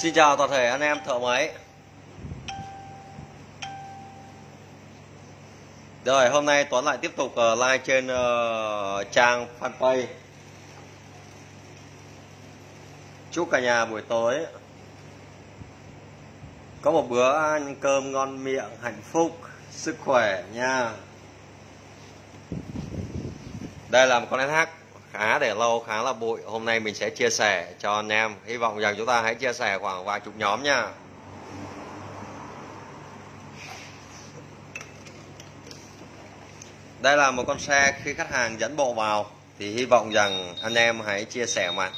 Xin chào toàn thể anh em thợ máy. Rồi hôm nay Tuấn lại tiếp tục live trên trang fanpage. Chúc cả nhà buổi tối có một bữa ăn cơm ngon miệng, hạnh phúc, sức khỏe nha. Đây là một con SH khá để lâu, khá là bụi. Hôm nay mình sẽ chia sẻ cho anh em. Hy vọng rằng chúng ta hãy chia sẻ khoảng vài chục nhóm nha. Đây là một con xe khi khách hàng dẫn bộ vào thì hy vọng rằng anh em hãy chia sẻ mạnh.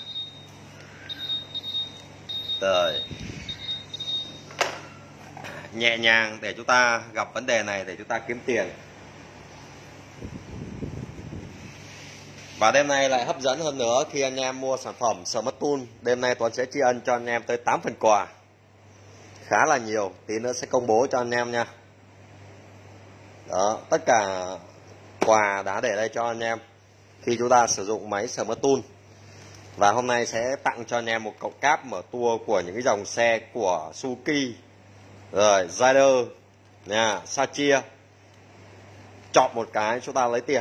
Rồi. Nhẹ nhàng để chúng ta gặp vấn đề này để chúng ta kiếm tiền. Và đêm nay lại hấp dẫn hơn nữa khi anh em mua sản phẩm Smart Tool. Đêm nay Tuấn sẽ tri ân cho anh em tới 8 phần quà. Khá là nhiều, tí nữa sẽ công bố cho anh em nha. Đó, tất cả quà đã để đây cho anh em khi chúng ta sử dụng máy Smart Tool. Và hôm nay sẽ tặng cho anh em một cọc cáp mở tour của những cái dòng xe của Suzuki, rồi Rider nha, Sachia. Chọn một cái chúng ta lấy tiền.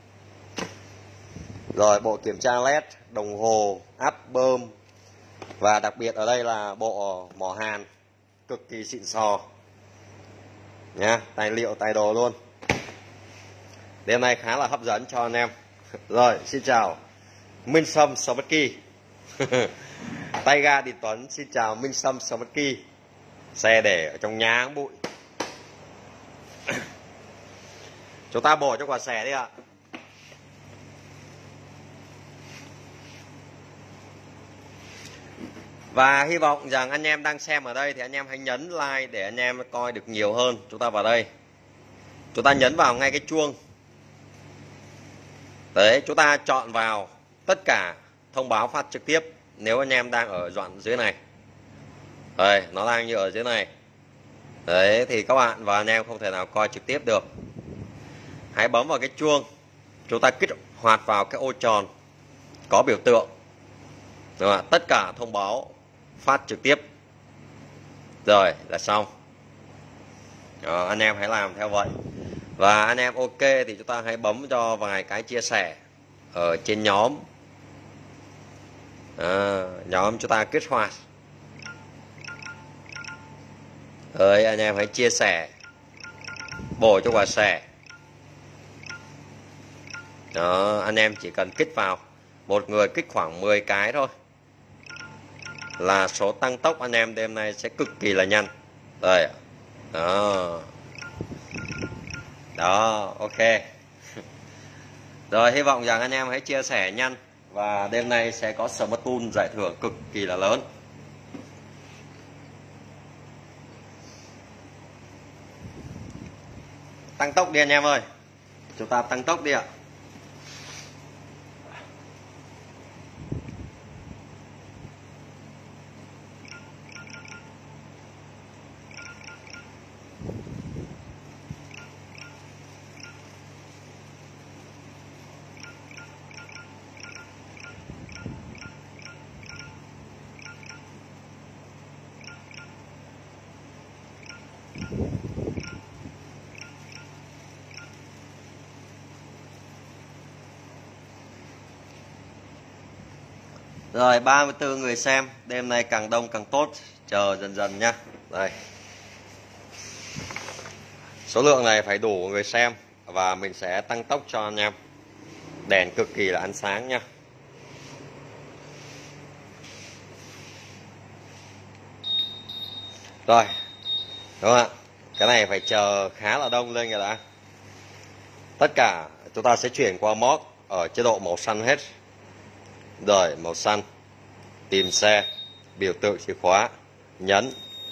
Rồi bộ kiểm tra LED, đồng hồ, áp bơm. Và đặc biệt ở đây là bộ mỏ hàn cực kỳ xịn sò nha, tài liệu tài đồ luôn. Đêm nay khá là hấp dẫn cho anh em. Rồi xin chào Minh Sâm Smoky. Tay ga Đình Tuấn xin chào Minh Sâm Smoky. Xe để ở trong nhà bụi. Chúng ta bổ cho quả xẻ đi ạ. Và hy vọng rằng anh em đang xem ở đây thì anh em hãy nhấn like để anh em coi được nhiều hơn. Chúng ta vào đây, chúng ta nhấn vào ngay cái chuông. Đấy, chúng ta chọn vào tất cả thông báo phát trực tiếp nếu anh em đang ở đoạn dưới này. Đây, nó đang như ở dưới này. Đấy, thì các bạn và anh em không thể nào coi trực tiếp được. Hãy bấm vào cái chuông. Chúng ta kích hoạt vào cái ô tròn có biểu tượng. Đúng không? Tất cả thông báo phát trực tiếp. Rồi, là xong. Đó, anh em hãy làm theo vậy. Và anh em ok thì chúng ta hãy bấm cho vài cái chia sẻ ở trên nhóm. Nhóm chúng ta kích hoạt. Rồi anh em hãy chia sẻ, bổ cho quả xẻ. Đó, anh em chỉ cần kích vào. Một người kích khoảng 10 cái thôi là số tăng tốc anh em đêm nay sẽ cực kỳ là nhanh. Rồi. Đó. Đó, ok. Rồi hy vọng rằng anh em hãy chia sẻ nhanh. Và đêm nay sẽ có Smart Tool giải thưởng cực kỳ là lớn. Tăng tốc đi anh em ơi. Chúng ta tăng tốc đi ạ. Rồi 34 người xem. Đêm nay càng đông càng tốt. Chờ dần dần nhá. Đây. Số lượng này phải đủ người xem. Và mình sẽ tăng tốc cho anh em. Đèn cực kỳ là ánh sáng nha. Rồi. Đúng không ạ? Cái này phải chờ khá là đông lên rồi đã. Tất cả chúng ta sẽ chuyển qua mod ở chế độ màu xanh hết. Rồi màu xanh. Tìm xe. Biểu tượng chìa khóa. Nhấn.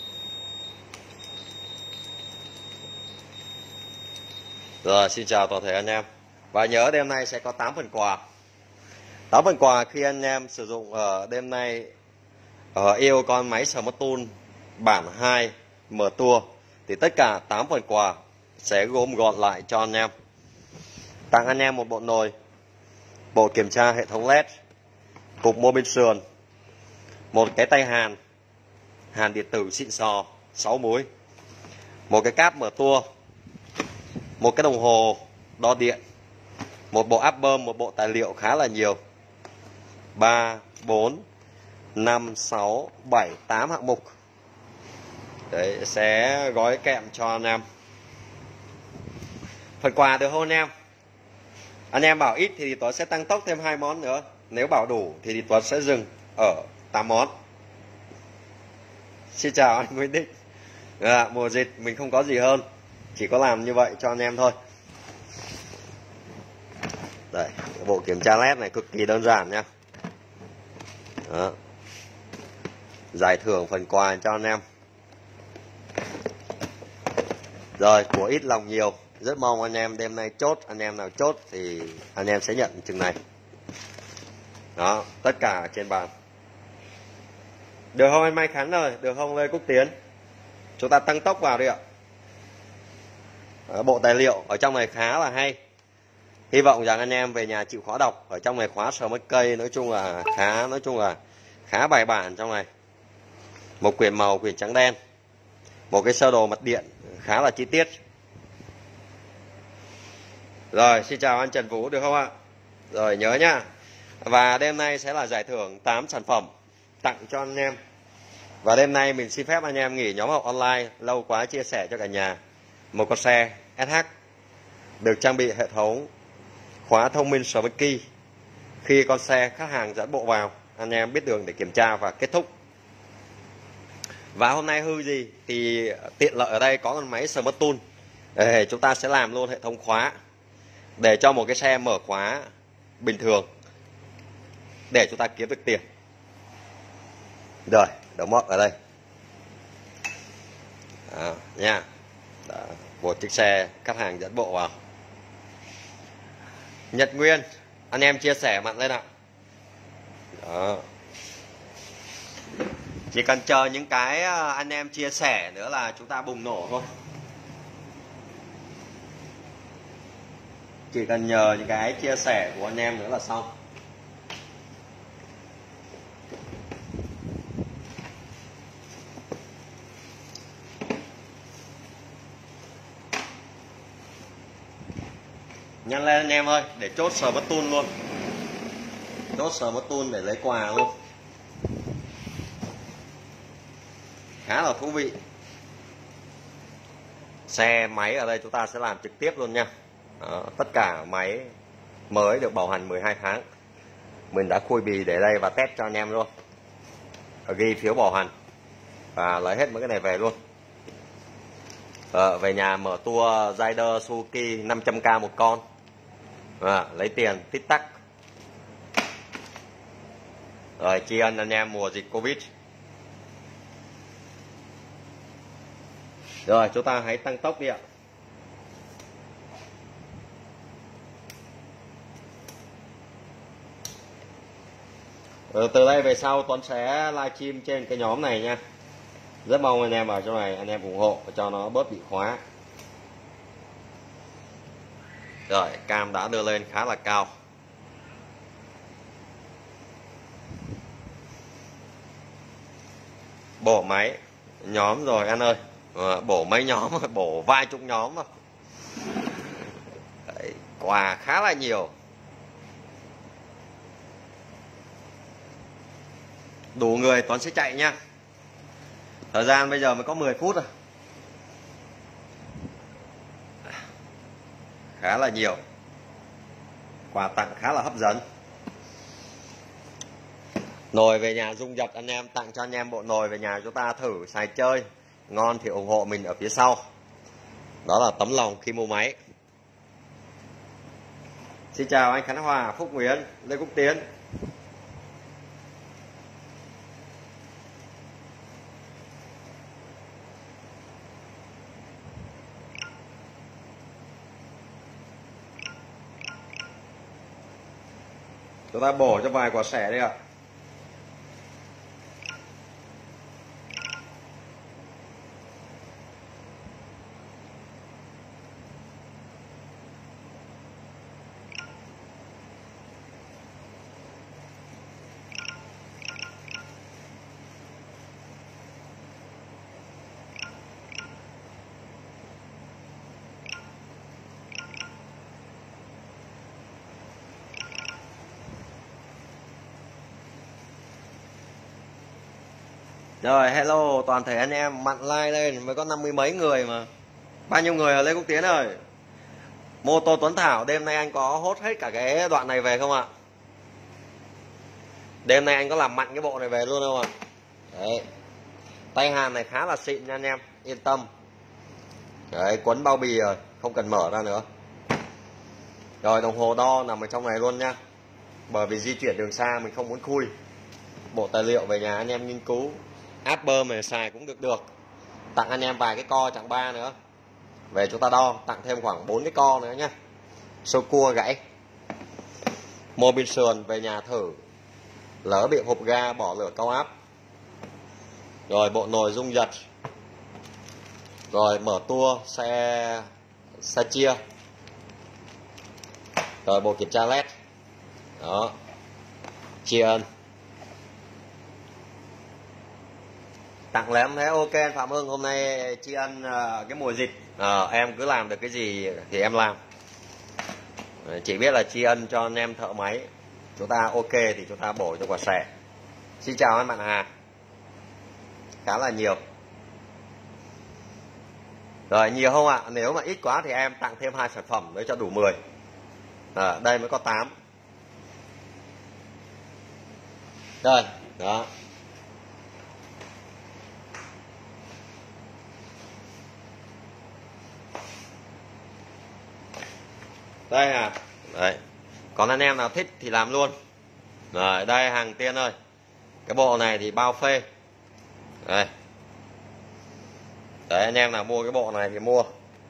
Rồi xin chào toàn thể anh em. Và nhớ đêm nay sẽ có 8 phần quà. 8 phần quà khi anh em sử dụng ở đêm nay yêu con máy Smart Tool bản 2 mở tour thì tất cả 8 phần quà sẽ gom gọn lại cho anh em. Tặng anh em một bộ nồi, bộ kiểm tra hệ thống LED, cục mô bên sườn, một cái tay hàn, hàn điện tử xịn sò 6 múi, một cái cáp mở tua, một cái đồng hồ đo điện, một bộ áp bơm, một bộ tài liệu khá là nhiều. 3, 4, 5, 6, 7, 8 hạng mục. Đấy, sẽ gói kèm cho anh em. Phần quà được không anh em? Anh em bảo ít thì Tuấn sẽ tăng tốc thêm 2 món nữa. Nếu bảo đủ thì Tuấn sẽ dừng ở 8 món. Xin chào anh Nguyễn Đích. Mùa dịch mình không có gì hơn, chỉ có làm như vậy cho anh em thôi. Đây, bộ kiểm tra led này cực kỳ đơn giản nha. Đó. Giải thưởng phần quà cho anh em. Rồi, của ít lòng nhiều. Rất mong anh em đêm nay chốt. Anh em nào chốt thì anh em sẽ nhận chừng này. Đó, tất cả trên bàn. Được không anh Mai Khánh ơi? Được không Lê Quốc Tiến? Chúng ta tăng tốc vào đi ạ. Bộ tài liệu ở trong này khá là hay. Hy vọng rằng anh em về nhà chịu khó đọc. Ở trong này khóa sờ mất cây nói chung là khá bài bản trong này. Một quyển màu, quyển trắng đen. Một cái sơ đồ mật điện khá là chi tiết. Rồi, xin chào anh Trần Vũ được không ạ? Rồi, nhớ nhá. Và đêm nay sẽ là giải thưởng 8 sản phẩm tặng cho anh em. Và đêm nay mình xin phép anh em nghỉ nhóm học online. Lâu quá chia sẻ cho cả nhà. Một con xe SH được trang bị hệ thống khóa thông minh Smart Key. Khi con xe khách hàng dẫn bộ vào, anh em biết đường để kiểm tra và kết thúc. Và hôm nay hư gì thì tiện lợi ở đây có con máy Smart Tool. Để chúng ta sẽ làm luôn hệ thống khóa để cho một cái xe mở khóa bình thường để chúng ta kiếm được tiền. Rồi, đầu móc ở đây. Đó, nha. Đó, một chiếc xe khách hàng dẫn bộ vào. Nhật Nguyên, anh em chia sẻ mạnh lên ạ. Đó. Chỉ cần chờ những cái anh em chia sẻ nữa là chúng ta bùng nổ thôi. Chỉ cần nhờ những cái chia sẻ của anh em nữa là xong. Nhanh lên anh em ơi, để chốt Smart Tool luôn. Chốt Smart Tool để lấy quà luôn. Khá là thú vị. Xe máy ở đây chúng ta sẽ làm trực tiếp luôn nha. Đó, tất cả máy mới được bảo hành 12 tháng. Mình đã khui bì để đây và test cho anh em luôn. Ghi phiếu bảo hành và lấy hết mấy cái này về luôn. Về nhà mở tour Rider Suzuki 500k một con. Lấy tiền tít tắc. Rồi tri ân anh em mùa dịch Covid. Rồi chúng ta hãy tăng tốc đi ạ. Từ đây về sau Tuấn sẽ livestream trên cái nhóm này nha. Rất mong anh em vào trong này, anh em ủng hộ cho nó bớt bị khóa. Rồi, cam đã đưa lên khá là cao. Bổ máy nhóm rồi anh ơi. Bổ mấy nhóm, bổ vài chục nhóm rồi. Đấy, quà khá là nhiều. Đủ người Tuấn sẽ chạy nha. Thời gian bây giờ mới có 10 phút rồi. Khá là nhiều. Quà tặng khá là hấp dẫn. Nồi về nhà rung giật anh em, tặng cho anh em bộ nồi về nhà chúng ta thử xài chơi. Ngon thì ủng hộ mình ở phía sau. Đó là tấm lòng khi mua máy. Xin chào anh Khánh Hòa, Phúc Nguyễn, Lê Quốc Tiến. Chúng ta bổ cho vài quả sẻ đi ạ. Rồi hello toàn thể anh em, mặn like lên mới có 50 mấy người mà. Bao nhiêu người ở Lê Quốc Tiến ơi? Mô tô Tuấn Thảo đêm nay anh có hốt hết cả cái đoạn này về không ạ? Đêm nay anh có làm mặn cái bộ này về luôn không ạ? Đấy. Tay hàn này khá là xịn nha anh em, yên tâm. Đấy, quấn bao bì rồi, không cần mở ra nữa. Rồi đồng hồ đo nằm ở trong này luôn nha. Bởi vì di chuyển đường xa mình không muốn khui. Bộ tài liệu về nhà anh em nghiên cứu. Apple mà xài cũng được. Tặng anh em vài cái co chặng 3 nữa. Về chúng ta đo, tặng thêm khoảng 4 cái co nữa nhá. Sâu cua gãy. Mô bin sườn về nhà thử. Lỡ bị hộp ga bỏ lửa cao áp. Rồi bộ nồi rung giật. Rồi mở tua xe chia. Rồi bộ kiểm tra led. Đó. Tri ân. Tặng lém thế ok anh Phạm Hưng, hôm nay tri ân cái mùa dịch em cứ làm được cái gì thì em làm. Chỉ biết là tri ân cho anh em thợ máy. Chúng ta ok thì chúng ta bổ cho quả xẻ. Xin chào anh bạn Hà. Khá là nhiều. Rồi nhiều không ạ? Nếu mà ít quá thì em tặng thêm 2 sản phẩm để cho đủ 10. Đây mới có 8. Rồi, đó. Đây à. Đấy. Còn anh em nào thích thì làm luôn. Rồi, đây hàng tiên ơi. Cái bộ này thì bao phê. Đây. Đấy, anh em nào mua cái bộ này thì mua.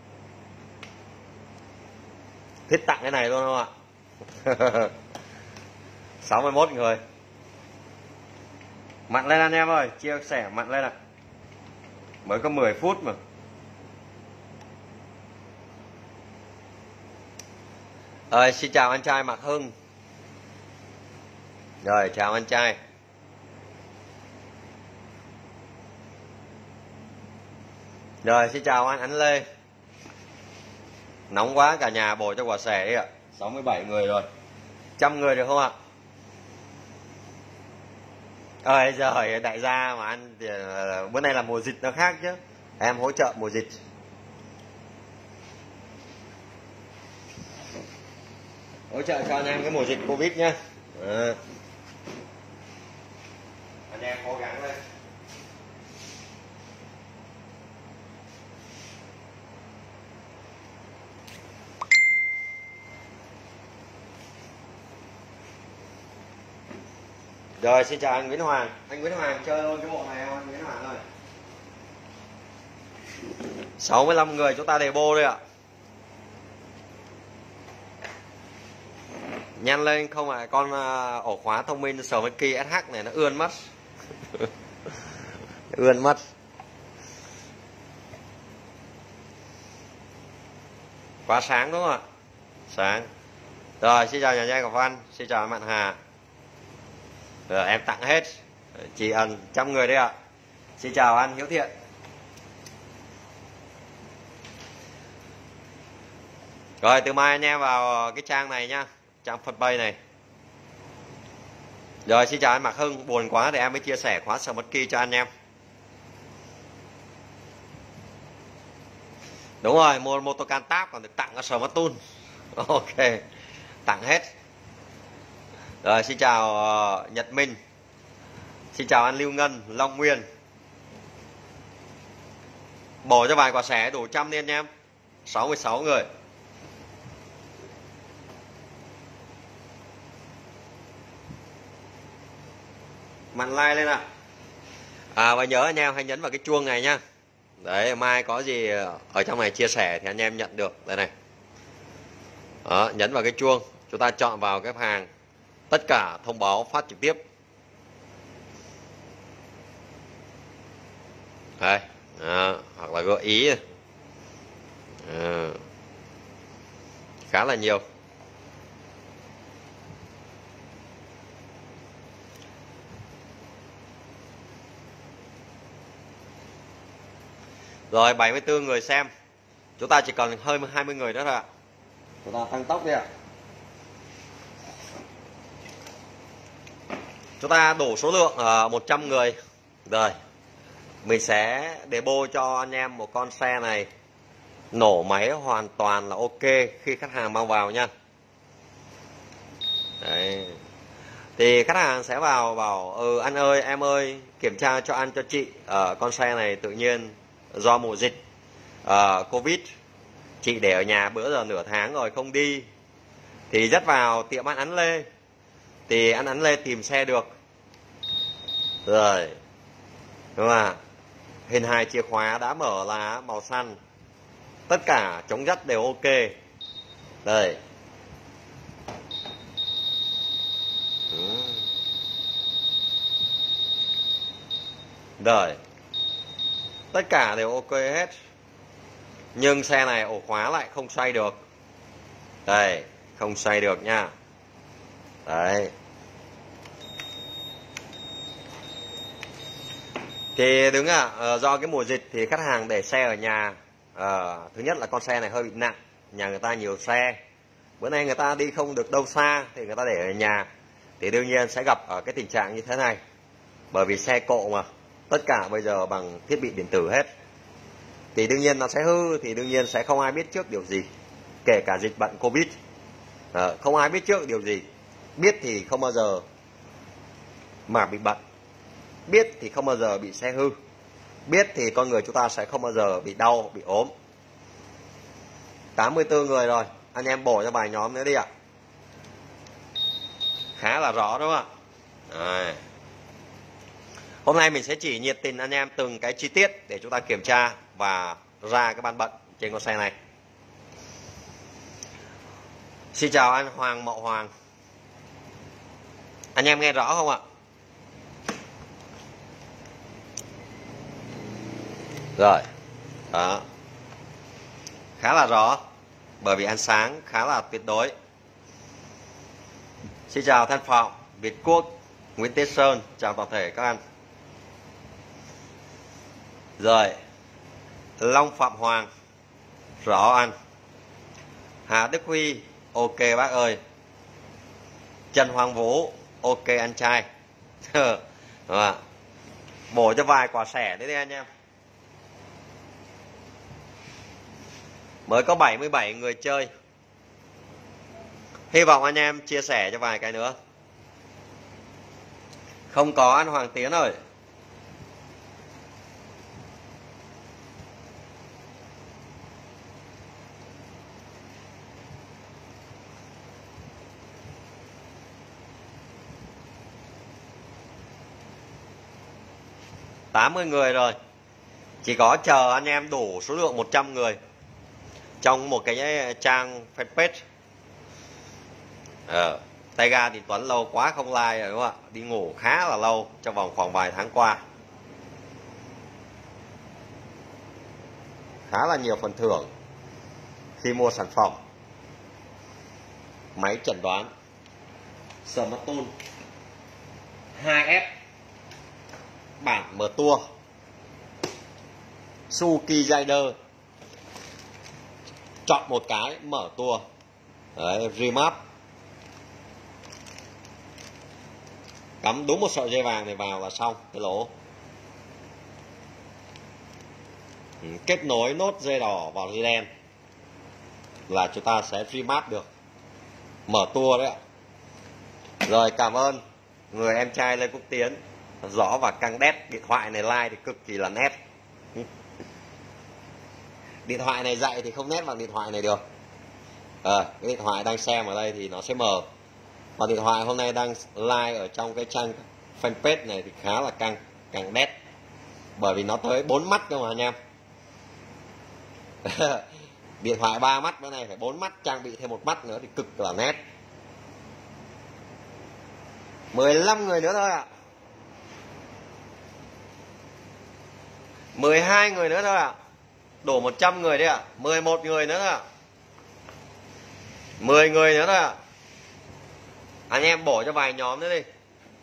Thích tặng cái này luôn không ạ? 61 người. Mặn lên anh em ơi, chia sẻ mặn lên ạ. Mới có 10 phút mà. Rồi, xin chào anh trai Mạc Hưng. Rồi, chào anh trai. Rồi, xin chào anh Ánh Lê. Nóng quá, cả nhà bổ cho quả xẻ đi ạ. 67 người rồi. 100 người được không ạ? Ơi giời, đại gia mà ăn thì bữa nay là mùa dịch nó khác chứ. Em hỗ trợ mùa dịch. Hỗ trợ cho anh em cái mùa dịch Covid nhá. Anh em cố gắng lên. Rồi xin chào anh Nguyễn Hoàng. Anh Nguyễn Hoàng chơi luôn cái bộ này không anh Nguyễn Hoàng ơi? 65 người chúng ta đề bô đây ạ. Nhanh lên không ạ, con ổ khóa thông minh Smartky SH này nó ươn mất. Ươn mất. Quá sáng đúng không ạ? Sáng. Rồi xin chào nhà nhai Ngọc Văn, xin chào bạn Hà. Rồi, em tặng hết. Chỉ ẩn 100 người đấy ạ. Xin chào anh Hiếu Thiện. Rồi từ mai anh em vào cái trang này nhá, trang fanpage này. Rồi xin chào anh Mạc Hưng, buồn quá thì em mới chia sẻ khóa Smartky cho anh em. Đúng rồi, mua Motocan Tab còn được tặng ở Smart Tool. Ok, tặng hết. Rồi xin chào Nhật Minh. Xin chào anh Lưu Ngân, Long Nguyên. Bổ cho vài quả xẻ đủ 100 đi anh em. 66 người. Mặn like lên ạ. Và nhớ anh em hãy nhấn vào cái chuông này nhá. Đấy, mai có gì ở trong này chia sẻ thì anh em nhận được. Đây này. Đó, nhấn vào cái chuông, chúng ta chọn vào cái hàng tất cả thông báo phát trực tiếp. Đây, hoặc là gợi ý. Khá là nhiều. Rồi 74 người xem. Chúng ta chỉ còn hơn 20 người nữa thôi ạ. Chúng ta tăng tốc đi ạ. Chúng ta đủ số lượng 100 người. Rồi Mình sẽ demo cho anh em một con xe này nổ máy hoàn toàn là ok khi khách hàng mang vào nha. Đấy. Thì khách hàng sẽ vào bảo anh ơi em ơi kiểm tra cho anh cho chị con xe này tự nhiên do mùa dịch Covid chị để ở nhà bữa giờ nửa tháng rồi không đi, thì dắt vào tiệm ăn Ánh Lê, thì ăn Ánh Lê tìm xe được rồi, đúng không ạ? Hình hài chìa khóa đã mở là màu xanh, tất cả chống dắt đều ok. Đây. Rồi. Tất cả đều ok hết. Nhưng xe này ổ khóa lại không xoay được. Đây, không xoay được nha. Đấy. Thì đúng do cái mùa dịch thì khách hàng để xe ở nhà. Thứ nhất là con xe này hơi bị nặng, nhà người ta nhiều xe, bữa nay người ta đi không được đâu xa thì người ta để ở nhà, thì đương nhiên sẽ gặp ở cái tình trạng như thế này. Bởi vì xe cộ mà, tất cả bây giờ bằng thiết bị điện tử hết, thì đương nhiên nó sẽ hư, thì đương nhiên sẽ không ai biết trước điều gì, kể cả dịch bệnh Covid. Không ai biết trước điều gì. Biết thì không bao giờ mà bị bệnh, biết thì không bao giờ bị xe hư, biết thì con người chúng ta sẽ không bao giờ bị đau, bị ốm. 84 người rồi, anh em bổ cho vài nhóm nữa đi ạ. Khá là rõ đúng không ạ? Hôm nay mình sẽ chỉ nhiệt tình anh em từng cái chi tiết để chúng ta kiểm tra và ra cái ban bận trên con xe này. Xin chào anh Hoàng Mậu Hoàng. Anh em nghe rõ không ạ? Rồi. Đó. Khá là rõ, bởi vì ánh sáng khá là tuyệt đối. Xin chào Thanh Phạm, Việt Quốc, Nguyễn Tế Sơn, chào toàn thể các anh. Rồi. Long Phạm Hoàng, rõ anh. Hà Đức Huy, ok bác ơi. Trần Hoàng Vũ, ok anh trai. Bổ cho vài quả sẻ đấy đi anh em. Mới có 77 người chơi. Hy vọng anh em chia sẻ cho vài cái nữa. Không có anh Hoàng Tiến ơi. $80 người rồi. Chỉ có chờ anh em đủ số lượng 100 người trong một cái trang fanpage. Tay ga thì Tuấn lâu quá không like rồi đúng không ạ? Đi ngủ khá là lâu trong vòng khoảng vài tháng qua. Khá là nhiều phần thưởng khi mua sản phẩm. Máy chẩn đoán Smartphone 2S bản mở tua Suzuki Rider, chọn một cái mở tua. Đấy, remap, cắm đúng một sợi dây vàng này vào là xong cái lỗ. Kết nối nốt dây đỏ vào dây đen là chúng ta sẽ remap được, mở tua đấy ạ. Rồi, cảm ơn người em trai Lê Quốc Tiến, rõ và căng đét. Điện thoại này like thì cực kỳ là nét. Điện thoại này dạy thì không nét bằng điện thoại này được. Cái điện thoại đang xem ở đây thì nó sẽ mờ. Và điện thoại hôm nay đang live ở trong cái trang fanpage này thì khá là căng đét. Bởi vì nó tới 4 mắt cơ mà anh em. Điện thoại 3 mắt, bữa nay phải 4 mắt, trang bị thêm một mắt nữa thì cực là nét. 15 người nữa thôi ạ. 12 người nữa thôi ạ. Đổ 100 người đấy ạ. 11 người nữa thôi ạ. 10 người nữa thôi ạ. Anh em bổ cho vài nhóm nữa đi.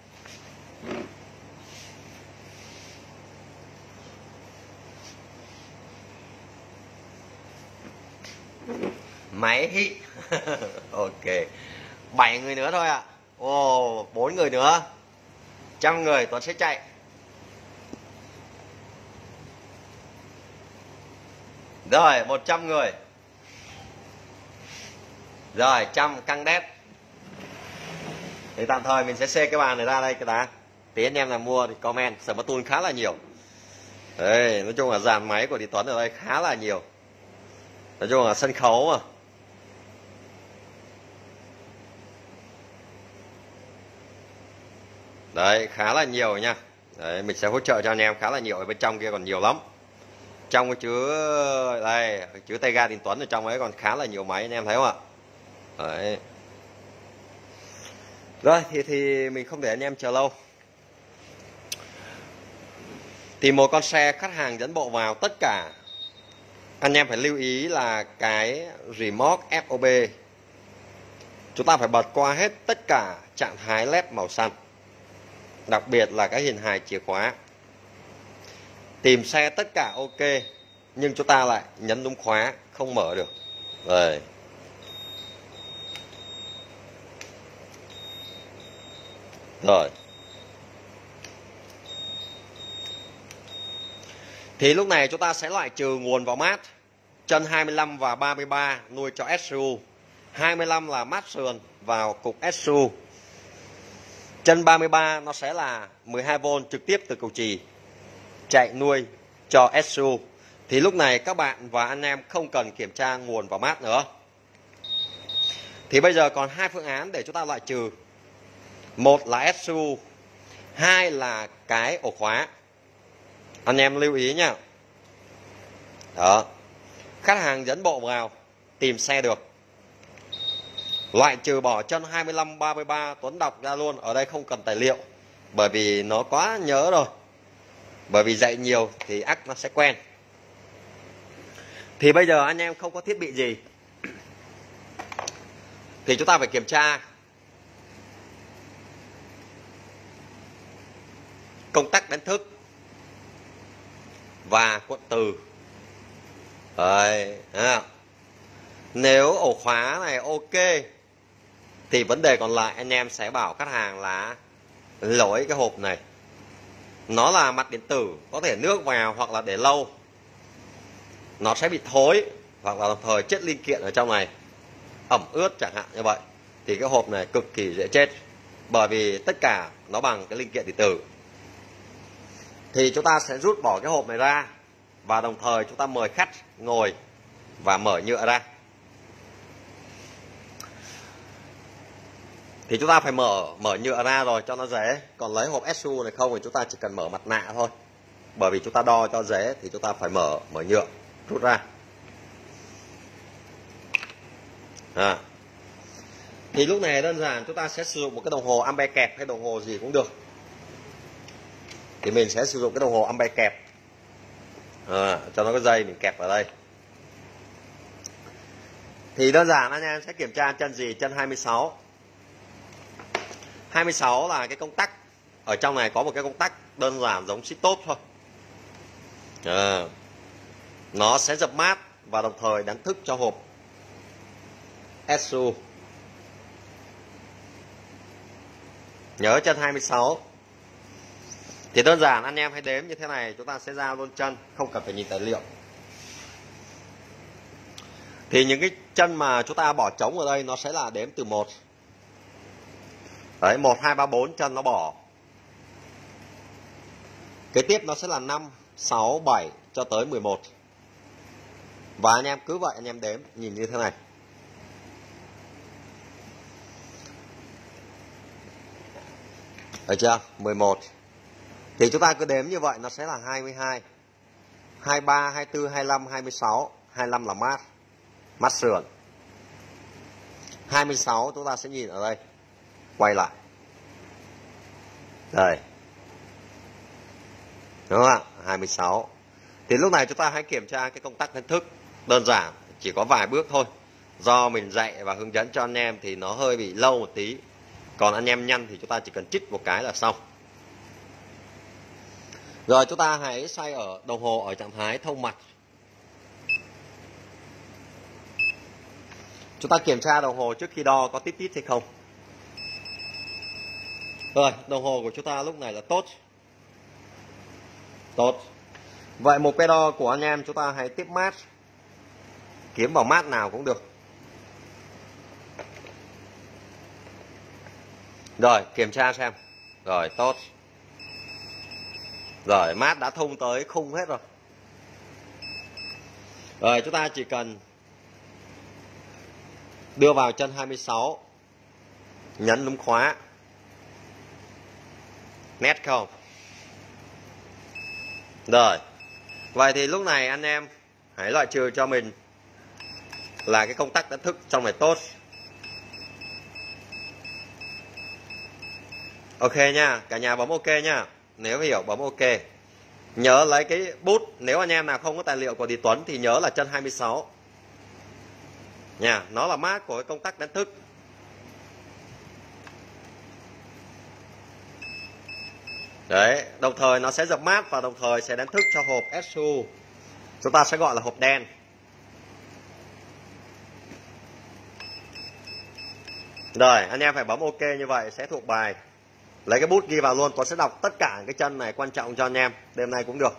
Máy hị. Ok. 7 người nữa thôi ạ. 4 người nữa. 100 người Tuấn sẽ chạy. Rồi 100 người. Rồi 100 căng đét. Thì tạm thời mình sẽ xê cái bàn này ra đây cái đã. Tí anh em nào mua thì comment. Smart Tool khá là nhiều. Đây, nói chung là dàn máy của Thị Tuấn ở đây khá là nhiều. Nói chung là sân khấu mà. Đấy, khá là nhiều nha. Đấy, mình sẽ hỗ trợ cho anh em khá là nhiều. Ở bên trong kia còn nhiều lắm. Trong cái chứa đây, chứa tay ga Thị Tuấn ở trong ấy còn khá là nhiều máy anh em thấy không ạ? Đấy. Rồi thì mình không để anh em chờ lâu. Thì một con xe khách hàng dẫn bộ vào, tất cả anh em phải lưu ý là cái remote FOB chúng ta phải bật qua hết tất cả trạng thái led màu xanh, đặc biệt là cái hình hài chìa khóa. Tìm xe tất cả ok nhưng chúng ta lại nhấn đúng khóa không mở được. Rồi. Rồi. Thì lúc này chúng ta sẽ loại trừ nguồn vào mát. Chân 25 và 33 nuôi cho SU. 25 là mát sườn vào cục SU. Chân 33 nó sẽ là 12V trực tiếp từ cầu chì chạy nuôi cho SU. Thì lúc này các bạn và anh em không cần kiểm tra nguồn vào mát nữa. Thì bây giờ còn hai phương án để chúng ta loại trừ. Một là SU, hai là cái ổ khóa. Anh em lưu ý nhá. Đó. Khách hàng dẫn bộ vào tìm xe được. Loại trừ bỏ chân 25 33, Tuấn đọc ra luôn, ở đây không cần tài liệu bởi vì nó quá nhớ rồi. Bởi vì dạy nhiều thì ắt nó sẽ quen. Thì bây giờ anh em không có thiết bị gì thì chúng ta phải kiểm tra công tắc đánh thức và cuộn từ. Đấy, nếu ổ khóa này ok thì vấn đề còn lại anh em sẽ bảo khách hàng là lỗi cái hộp này. Nó là mặt điện tử, có thể nước vào hoặc là để lâu nó sẽ bị thối, hoặc là đồng thời chất linh kiện ở trong này ẩm ướt chẳng hạn như vậy. Thì cái hộp này cực kỳ dễ chết, bởi vì tất cả nó bằng cái linh kiện điện tử. Thì chúng ta sẽ rút bỏ cái hộp này ra và đồng thời chúng ta mời khách ngồi và mở nhựa ra. Thì chúng ta phải mở nhựa ra rồi cho nó dễ. Còn lấy hộp SU này không thì chúng ta chỉ cần mở mặt nạ thôi. Bởi vì chúng ta đo cho dễ thì chúng ta phải mở nhựa rút ra. Thì lúc này đơn giản chúng ta sẽ sử dụng một cái đồng hồ ampe kẹp hay đồng hồ gì cũng được. Thì mình sẽ sử dụng cái đồng hồ ampe kẹp. Cho nó có dây mình kẹp vào đây. Thì đơn giản anh em sẽ kiểm tra chân gì? Chân 26. 26 là cái công tắc. Ở trong này có một cái công tắc đơn giản giống xích tốt thôi. Nó sẽ dập mát và đồng thời đánh thức cho hộp SU. Nhớ chân 26. Thì đơn giản anh em hãy đếm như thế này, chúng ta sẽ giao luôn chân, không cần phải nhìn tài liệu. Thì những cái chân mà chúng ta bỏ trống ở đây nó sẽ là đếm từ 1. Đấy, 1, 2, 3, 4 chân nó bỏ. Kế tiếp nó sẽ là 5, 6, 7 cho tới 11. Và anh em cứ vậy anh em đếm nhìn như thế này. Được chưa? 11. Thì chúng ta cứ đếm như vậy nó sẽ là 22, 23, 24, 25, 26. 25 là mát, mát sườn. 26 chúng ta sẽ nhìn ở đây. Quay lại. Đây. Đúng không ạ? 26. Thì lúc này chúng ta hãy kiểm tra cái công tắc đánh thức. Đơn giản, chỉ có vài bước thôi. Do mình dạy và hướng dẫn cho anh em thì nó hơi bị lâu một tí. Còn anh em nhanh thì chúng ta chỉ cần chích một cái là xong. Rồi chúng ta hãy xoay ở đồng hồ ở trạng thái thông mặt. Chúng ta kiểm tra đồng hồ trước khi đo có tít tít hay không. Rồi, đồng hồ của chúng ta lúc này là tốt. Tốt. Vậy một cái đo của anh em chúng ta hãy tiếp mát kiếm vào mát nào cũng được. Rồi kiểm tra xem. Rồi tốt. Rồi mát đã thông tới khung hết rồi. Rồi chúng ta chỉ cần đưa vào chân 26, nhấn núm khóa. Nét không? Rồi. Vậy thì lúc này anh em hãy loại trừ cho mình là cái công tắc đánh thức trong này tốt. Ok nha, cả nhà bấm ok nha. Nếu hiểu bấm ok. Nhớ lấy cái bút, nếu anh em nào không có tài liệu của Thị Tuấn thì nhớ là chân 26 nha, nó là mát của cái công tắc đánh thức. Đấy, đồng thời nó sẽ dập mát và đồng thời sẽ đánh thức cho hộp SU. Chúng ta sẽ gọi là hộp đen. Rồi, anh em phải bấm ok như vậy sẽ thuộc bài. Lấy cái bút ghi vào luôn, tôi sẽ đọc tất cả cái chân này quan trọng cho anh em, đêm nay cũng được.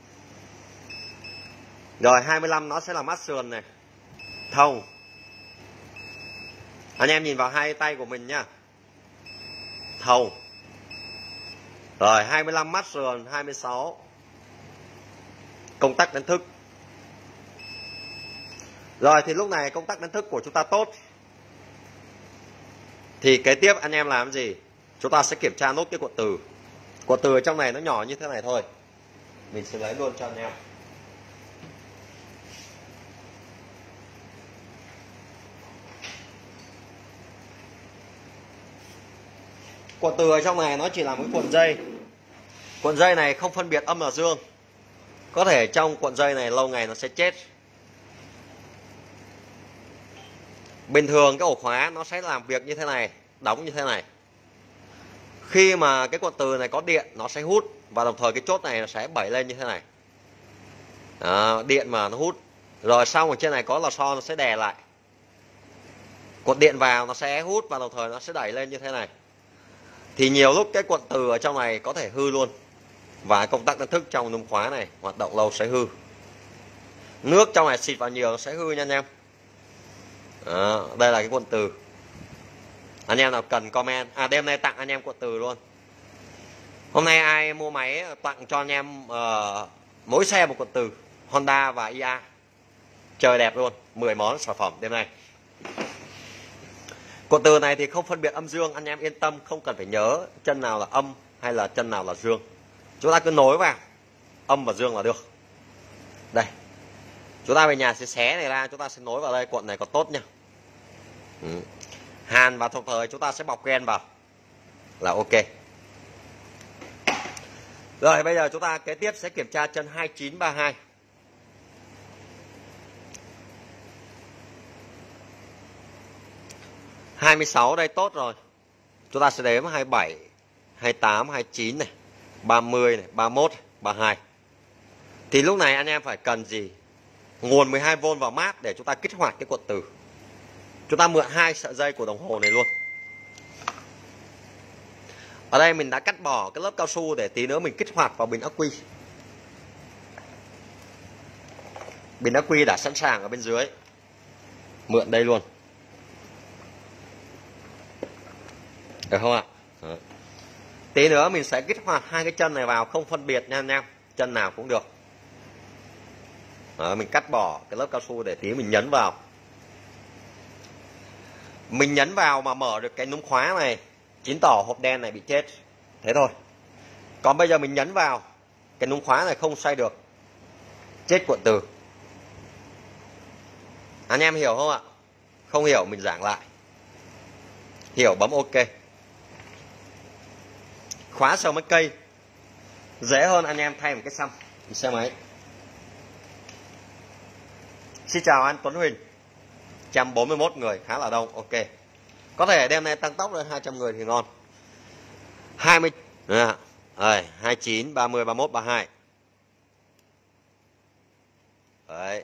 Rồi 25 nó sẽ là mát sườn này, thông. Anh em nhìn vào hai tay của mình nhá. Thông. Rồi 25 mát sườn, 26 công tắc đánh thức. Rồi thì lúc này công tắc đánh thức của chúng ta tốt. Thì kế tiếp anh em làm gì? Chúng ta sẽ kiểm tra nốt cái cuộn từ. Cuộn từ ở trong này nó nhỏ như thế này thôi. Mình sẽ lấy luôn cho anh em. Cuộn từ ở trong này nó chỉ là một cuộn dây. Cuộn dây này không phân biệt âm và dương. Có thể trong cuộn dây này lâu ngày nó sẽ chết. Bình thường cái ổ khóa nó sẽ làm việc như thế này, đóng như thế này. Khi mà cái cuộn từ này có điện nó sẽ hút và đồng thời cái chốt này nó sẽ bẩy lên như thế này. Đó, điện mà nó hút. Rồi xong ở trên này có lò xo nó sẽ đè lại. Cuộn điện vào nó sẽ hút và đồng thời nó sẽ đẩy lên như thế này. Thì nhiều lúc cái cuộn từ ở trong này có thể hư luôn. Và công tắc đánh thức trong núm khóa này hoạt động lâu sẽ hư. Nước trong này xịt vào nhiều nó sẽ hư nha anh em. Đó, đây là cái cuộn từ. Anh em nào cần comment. Đêm nay tặng anh em cuộn từ luôn. Hôm nay ai mua máy tặng cho anh em mỗi xe một cuộn từ Honda và IA. Trời đẹp luôn. 10 món sản phẩm đêm nay. Cuộn từ này thì không phân biệt âm dương. Anh em yên tâm, không cần phải nhớ chân nào là âm hay là chân nào là dương. Chúng ta cứ nối vào âm và dương là được. Đây. Chúng ta về nhà sẽ xé này ra, chúng ta sẽ nối vào đây. Cuộn này có tốt nha. Hàn và đồng thời chúng ta sẽ bọc gen vào là ok. Rồi bây giờ chúng ta kế tiếp sẽ kiểm tra chân 2932. (26) đây tốt rồi. Chúng ta sẽ đếm 27, 28, 29 này, 30 này, 31, 32. Thì lúc này anh em phải cần gì? Nguồn 12V vào mát để chúng ta kích hoạt cái cuộn từ. Chúng ta mượn 2 sợi dây của đồng hồ này luôn. Ở đây mình đã cắt bỏ cái lớp cao su để tí nữa mình kích hoạt vào bình ắc quy. Bình ắc quy đã sẵn sàng ở bên dưới. Mượn đây luôn. Được không ạ? Đó. Tí nữa mình sẽ kích hoạt hai cái chân này vào, không phân biệt nha anh em. Chân nào cũng được. Đó, mình cắt bỏ cái lớp cao su để tí mình nhấn vào. Mình nhấn vào mà mở được cái núm khóa này, chứng tỏ hộp đen này bị chết. Thế thôi. Còn bây giờ mình nhấn vào, cái núm khóa này không xoay được, chết cuộn từ. Anh em hiểu không ạ? Không hiểu mình giảng lại. Hiểu bấm ok. Khóa sờ mấy cây dễ hơn anh em thay một cái xăm xe máy. Xin chào anh Tuấn Huỳnh. 141 người khá là đông. Ok. Có thể đêm nay tăng tốc lên 200 người thì ngon. 20 rồi, 29, 30, 31, 32. Đấy.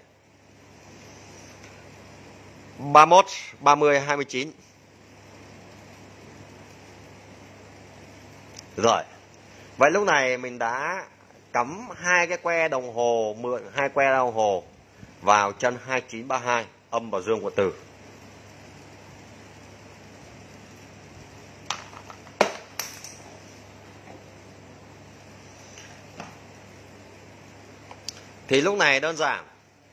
31, 30, 29. Rồi. Vậy lúc này mình đã cắm hai cái que đồng hồ, mượn hai que đồng hồ vào chân 2932 âm và dương của từ. Thì lúc này đơn giản,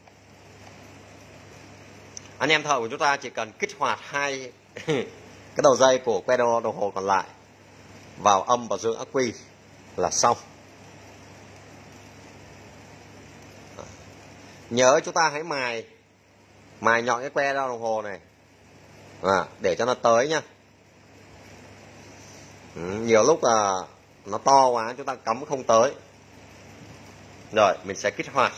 anh em thợ của chúng ta chỉ cần kích hoạt hai cái đầu dây của que đồng hồ còn lại vào âm và dương ắc quy là xong. Nhớ chúng ta hãy mài nhọn cái que đồng hồ này để cho nó tới nhá. Nhiều lúc là nó to quá chúng ta cắm không tới. Rồi mình sẽ kích hoạt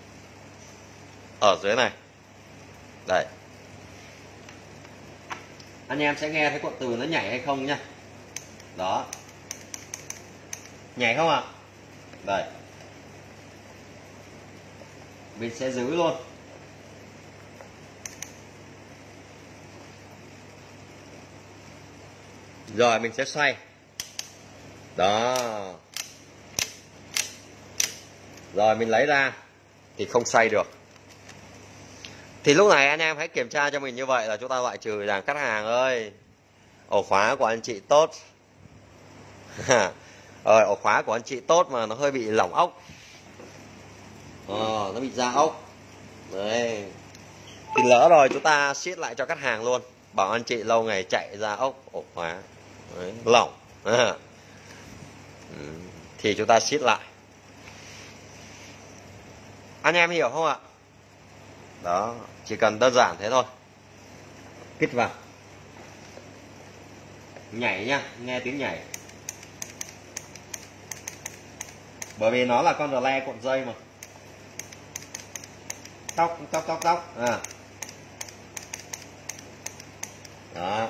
ở dưới này. Đây, anh em sẽ nghe thấy cuộn từ nó nhảy hay không nhá. Đó, nhảy không ạ? Đây, mình sẽ giữ luôn. Rồi mình sẽ xoay. Đó, rồi mình lấy ra thì không xoay được. Thì lúc này anh em hãy kiểm tra cho mình như vậy là chúng ta loại trừ rằng khách hàng ơi, ổ khóa của anh chị tốt. Ổ khóa của anh chị tốt mà nó hơi bị lỏng ốc. Nó bị ra ốc. Đấy. Thì lỡ rồi chúng ta siết lại cho khách hàng luôn. Bảo anh chị lâu ngày chạy ra ốc ổ khóa. Đấy, lỏng. Thì chúng ta siết lại. Anh em hiểu không ạ? Đó, chỉ cần đơn giản thế thôi. Kích vào. Nhảy nhá, nghe tiếng nhảy. Bởi vì nó là con rờ le cuộn dây mà. Tóc. Đó.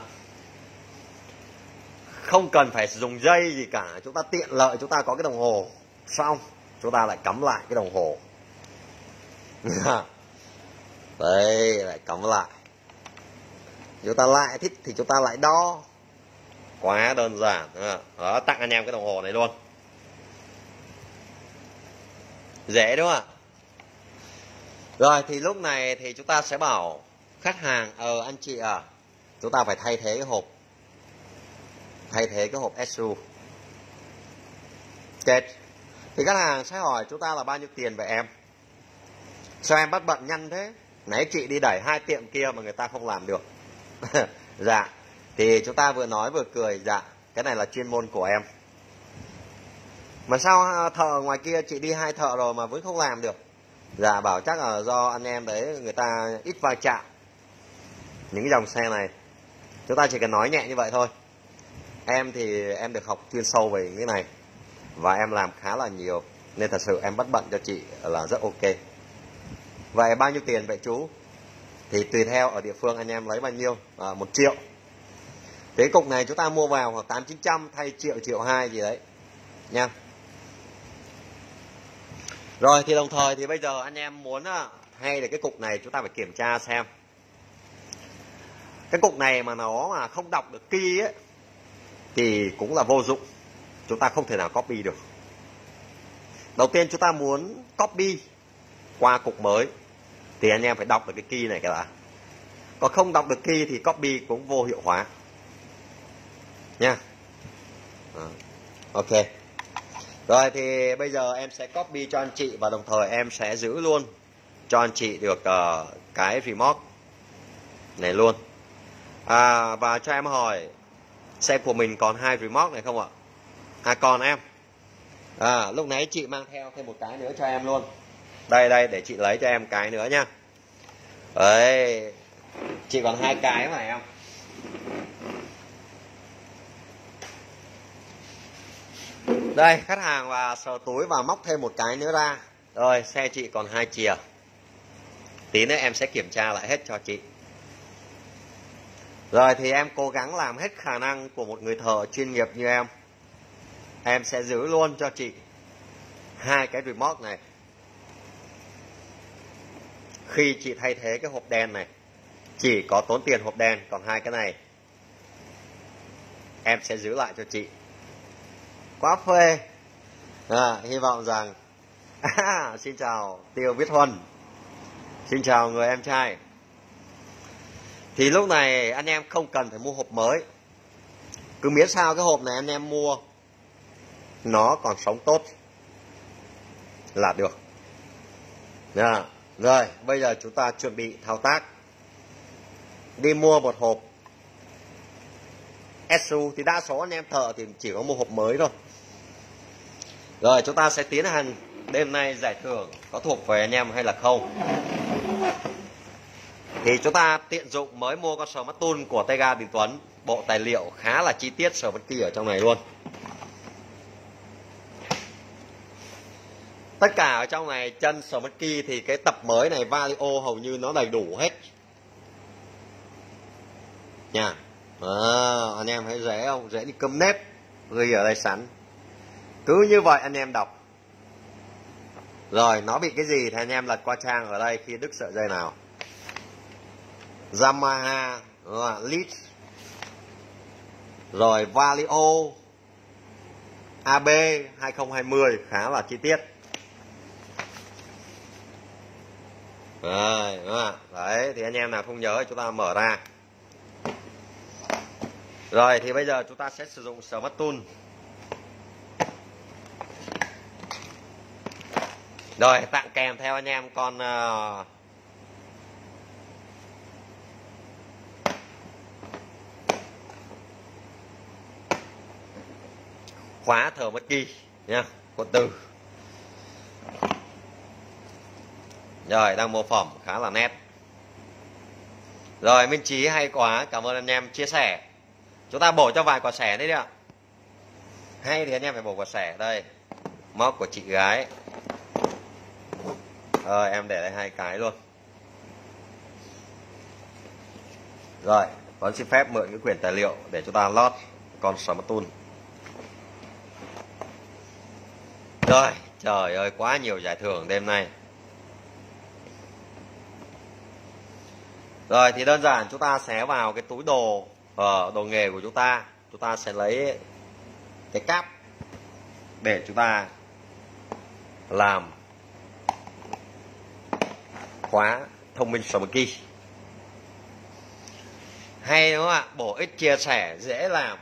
Không cần phải dùng dây gì cả, chúng ta tiện lợi chúng ta có cái đồng hồ. Xong, chúng ta lại cắm lại cái đồng hồ. Đây, lại cắm lại. Chúng ta lại thích thì chúng ta lại đo. Quá đơn giản. Đó, tặng anh em cái đồng hồ này luôn. Dễ đúng không ạ? Rồi thì lúc này thì chúng ta sẽ bảo khách hàng anh chị chúng ta phải thay thế cái hộp. Thay thế cái hộp SU. Kết. Thì khách hàng sẽ hỏi chúng ta là bao nhiêu tiền vậy em? Sao em bắt bận nhanh thế? Nãy chị đi đẩy 2 tiệm kia mà người ta không làm được. Dạ. Thì chúng ta vừa nói vừa cười. Dạ, cái này là chuyên môn của em. Mà sao thợ ngoài kia chị đi 2 thợ rồi mà vẫn không làm được? Dạ, bảo chắc là do anh em đấy người ta ít va chạm. Những cái dòng xe này chúng ta chỉ cần nói nhẹ như vậy thôi. Em thì em được học chuyên sâu về cái này và em làm khá là nhiều, nên thật sự em bắt bận cho chị là rất ok. Vậy bao nhiêu tiền vậy chú? Thì tùy theo ở địa phương anh em lấy bao nhiêu. 1 triệu. Cái cục này chúng ta mua vào khoảng 800-900 thay triệu 2 gì đấy nha. Rồi thì đồng thời thì bây giờ anh em muốn hay là cái cục này chúng ta phải kiểm tra xem. Cái cục này mà nó mà không đọc được key ấy thì cũng là vô dụng. Chúng ta không thể nào copy được. Đầu tiên chúng ta muốn copy qua cục mới thì anh em phải đọc được cái key này cả đã. Còn không đọc được key thì copy cũng vô hiệu hóa nha. Ok. Rồi thì bây giờ em sẽ copy cho anh chị và đồng thời em sẽ giữ luôn cho anh chị được cái remote này luôn. Và cho em hỏi xe của mình còn 2 remote này không ạ? Còn em. Lúc nãy chị mang theo thêm một cái nữa cho em luôn. Đây để chị lấy cho em cái nữa nha. Đấy, chị còn 2 cái mà em. Đây, khách hàng và sờ túi và móc thêm một cái nữa ra. Rồi, xe chị còn 2 chìa. Tí nữa em sẽ kiểm tra lại hết cho chị. Rồi thì em cố gắng làm hết khả năng của một người thợ chuyên nghiệp như em. Em sẽ giữ luôn cho chị 2 cái remote này. Khi chị thay thế cái hộp đen này, chỉ có tốn tiền hộp đen, còn 2 cái này em sẽ giữ lại cho chị. Quá phê. Hy vọng rằng xin chào Tiêu Viết Huân. Xin chào người em trai. Thì lúc này anh em không cần phải mua hộp mới, cứ miễn sao cái hộp này anh em mua nó còn sống tốt là được. Rồi bây giờ chúng ta chuẩn bị thao tác. Đi mua một hộp SU thì đa số anh em thợ thì chỉ có mua hộp mới thôi. Rồi chúng ta sẽ tiến hành đêm nay giải thưởng có thuộc về anh em hay là không. Thì chúng ta tiện dụng mới mua con Smart Tool của tay ga Đình Tuấn. Bộ tài liệu khá là chi tiết Smart Key ở trong này luôn. Tất cả ở trong này chân Smart Key thì cái tập mới này Vario hầu như nó đầy đủ hết nha. Anh em thấy dễ không? Dễ như cơm nếp, ghi ở đây sẵn. Cứ như vậy anh em đọc. Rồi nó bị cái gì thì anh em lật qua trang ở đây khi đứt sợi dây nào. Yamaha, Lead, rồi Vario AB 2020 khá là chi tiết. Rồi, đấy thì anh em nào không nhớ chúng ta mở ra. Rồi thì bây giờ chúng ta sẽ sử dụng Smart Tool. Rồi tặng kèm theo anh em con khóa Smart Key nha, con từ. Rồi đang mô phỏng khá là nét. Rồi Minh Trí hay quá, cảm ơn anh em chia sẻ. Chúng ta bổ cho vài quả xẻ đấy đi ạ. Hay thì anh em phải bổ quả xẻ. Đây móc của chị gái. Rồi em để đây 2 cái luôn. Rồi Tuấn xin phép mượn cái quyển tài liệu để chúng ta lót con Smart Tool. Rồi trời ơi quá nhiều giải thưởng đêm nay. Rồi thì đơn giản chúng ta sẽ vào cái túi đồ đồ nghề của chúng ta sẽ lấy cái cáp để chúng ta làm khóa thông minh Smart Key. Hay đúng không ạ? Bổ ích chia sẻ dễ làm.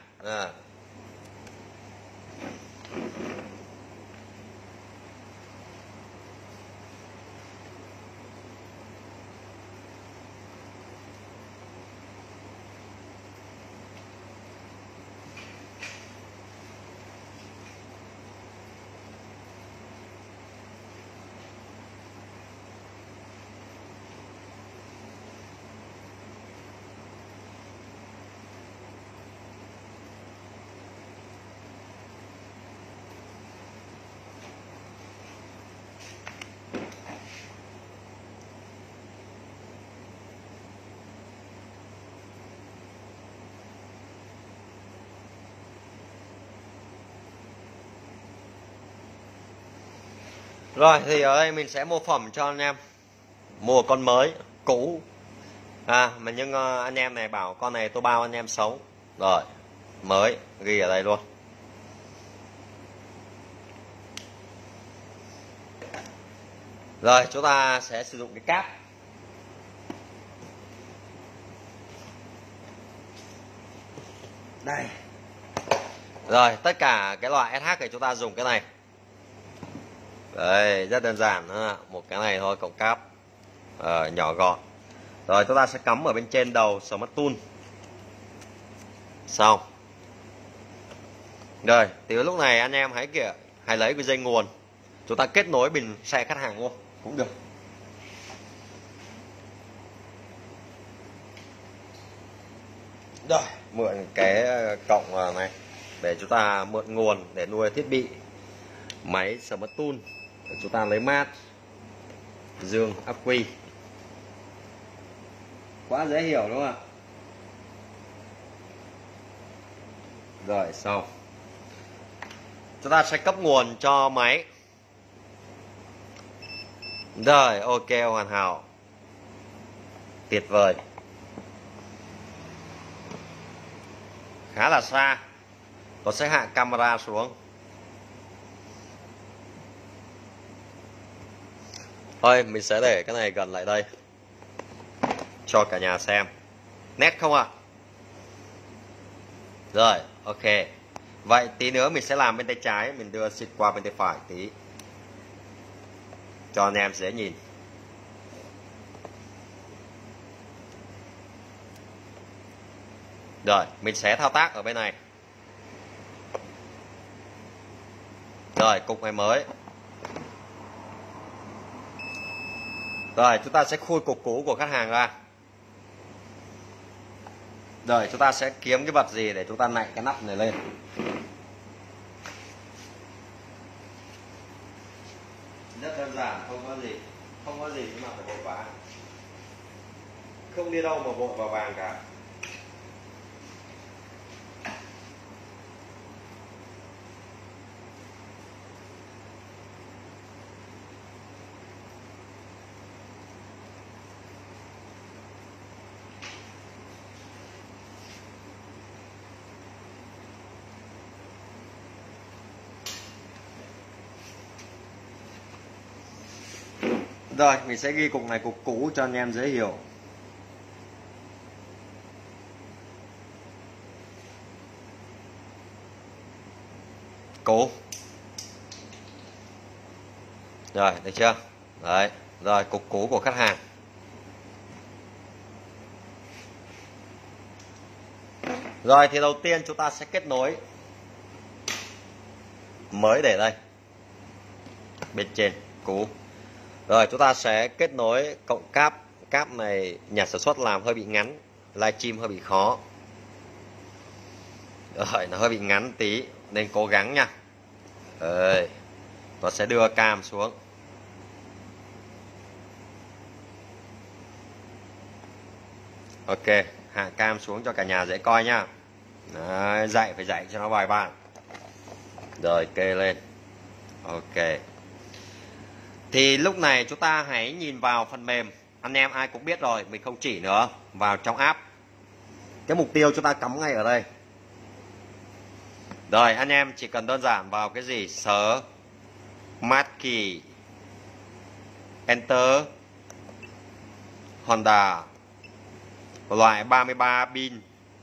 Rồi thì ở đây mình sẽ mua phẩm cho anh em. Mua con mới, cũ. Mà nhưng anh em này bảo con này tôi bao anh em xấu. Rồi, mới, ghi ở đây luôn. Rồi chúng ta sẽ sử dụng cái cáp. Đây. Rồi tất cả cái loại SH thì chúng ta dùng cái này. Đây rất đơn giản, một cái này thôi, cộng cáp nhỏ gọn. Rồi chúng ta sẽ cắm ở bên trên đầu Smart Tool. Xong. Rồi thì lúc này anh em hãy lấy cái dây nguồn, chúng ta kết nối bình xe khách hàng luôn cũng được. Rồi mượn cái cộng này để chúng ta mượn nguồn để nuôi thiết bị máy Smart Tool. Chúng ta lấy mát dương ắc quy. Quá dễ hiểu đúng không ạ? Rồi xong. Chúng ta sẽ cấp nguồn cho máy. Rồi ok, hoàn hảo, tuyệt vời. Khá là xa. Tôi sẽ hạ camera xuống. Thôi mình sẽ để cái này gần lại đây cho cả nhà xem. Nét không ạ? Rồi, ok. Vậy tí nữa mình sẽ làm bên tay trái, mình đưa xịt qua bên tay phải tí cho anh em dễ nhìn. Rồi, mình sẽ thao tác ở bên này. Rồi, cục này mới. Rồi, chúng ta sẽ khui cục cũ của khách hàng ra. Rồi, chúng ta sẽ kiếm cái vật gì để chúng ta nạy cái nắp này lên. Rất đơn giản, không có gì nhưng mà phải vội vàng. Không đi đâu mà vội vào vàng cả. Rồi, mình sẽ ghi cục này cục cũ cho anh em dễ hiểu. Cũ. Rồi, được chưa? Đấy, rồi cục cũ của khách hàng. Rồi thì đầu tiên chúng ta sẽ kết nối mới để đây. Bên trên cũ. Rồi chúng ta sẽ kết nối cộng cáp. Cáp này nhà sản xuất làm hơi bị ngắn, livestream hơi bị khó. Rồi nó hơi bị ngắn tí nên cố gắng nha. Rồi, nó sẽ đưa cam xuống. Ok, hạ cam xuống cho cả nhà dễ coi nha. Đấy, phải dạy cho nó bài bản. Rồi kê lên. Ok. Thì lúc này chúng ta hãy nhìn vào phần mềm. Anh em ai cũng biết rồi, mình không chỉ nữa. Vào trong app. Cái mục tiêu chúng ta cắm ngay ở đây. Rồi anh em chỉ cần đơn giản vào cái gì? Smart Key, Enter, Honda, loại 33 pin,